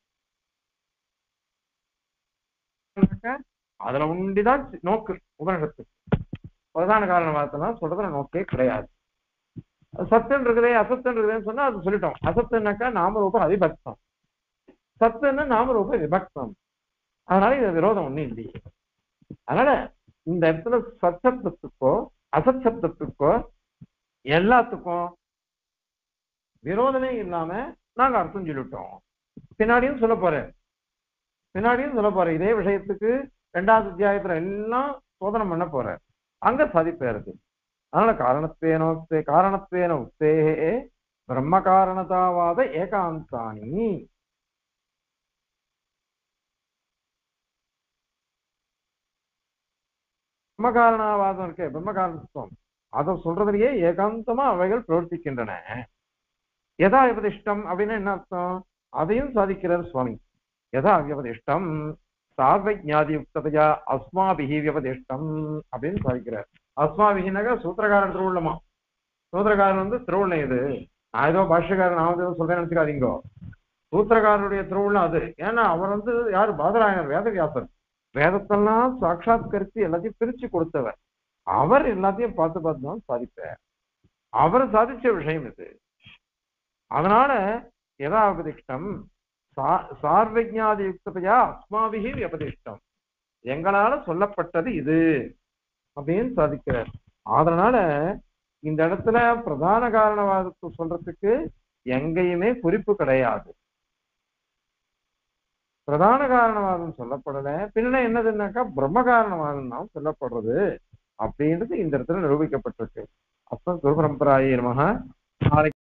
அதுல உண்டிதான் நோக்கு. உபனிஷத்துக்கு பிரதான காரணவாதத்தான் சொல்றதுல நோக்கே கிடையாது. சத்துன்னு இருக்குதே அசத்துன்னு இருக்குதுன்னு சொன்னா அது சொல்லிட்டோம். அசத்துனாக்கா நாமரூப அதிபக்தம், சத்துன்னா நாமரூப விபக்தம். அதனால இது விரோதம் ஒண்ணும் இல்லையே. அதனால இந்த இடத்துல சச்சப்தத்துக்கோ அசத் சப்தத்துக்கோ எல்லாத்துக்கும் விரோதமே இல்லாம நாங்க அர்த்தம் சொல்லிட்டோம். பின்னாடியும் சொல்ல போறேன் இதே விஷயத்துக்கு 2வது அத்தியாயத்துல எல்லாம் சோதனை பண்ண போறேன், அங்க சாதிப்பேறது. அதனால காரணத்வேன உக்தேஹே பிரம்ம காரணதாவாத ஏகாந்தானி, பிரம்ம காரணவாதம் இருக்கே பிரம்ம காரணத்துவம் அதை சொல்றதுலயே ஏகாந்தமா அவைகள் பிரவர்த்திக்கின்றன. யதா வியபதிஷ்டம் அப்படின்னு என்ன அர்த்தம், அதையும் சாதிக்கிறார் சுவாமி. யதா வியபதிஷ்டம் சார்வஜாதி யுக்ததையா அஸ்மாபிஹி வியபதிஷ்டம் அப்படின்னு சாதிக்கிறார். அஸ்மாபிஹினாக சூத்திரக்காரன் திருவுள்ளமா, சூத்திரக்காரன் திருவுள்ளம் இது. நான் ஏதோ பாஷ்யக்காரன் நான் ஏதோ சொல்றேன்னு நினைச்சுக்காதீங்கோ. சூத்திரக்காரனுடைய திருவுள்ளம் அது. ஏன்னா அவர் யாரு, பாதராயணர், வேதவியாசர். வேதத்தெல்லாம் சாட்சாத்கரித்து எல்லாத்தையும் பிரிச்சு கொடுத்தவர். அவர் எல்லாத்தையும் பார்த்து தான் சாதிப்பார். அவர் சாதிச்ச விஷயம் இது. அதனால யதா உபதிஷ்டம் சார்வஜாதி யுக்ததையா அஸ்மாபிஹி வியபதிஷ்டம், எங்களால சொல்லப்பட்டது இது அப்படின்னு சாதிக்கிறார். அதனால இந்த இடத்துல பிரதான காரணவாதத்தை சொல்றதுக்கு எங்கேயுமே குறிப்பு கிடையாது. பிரதான காரணவாதம் சொல்லப்படல, பின்ன என்னதுன்னாக்கா பிரம்ம காரணவாதம் தான் சொல்லப்படுறது அப்படின்றது இந்த இடத்துல நிரூபிக்கப்பட்டிருக்கு. அப்ப குரு பரம்பராயே நமஹ. நாளைக்கு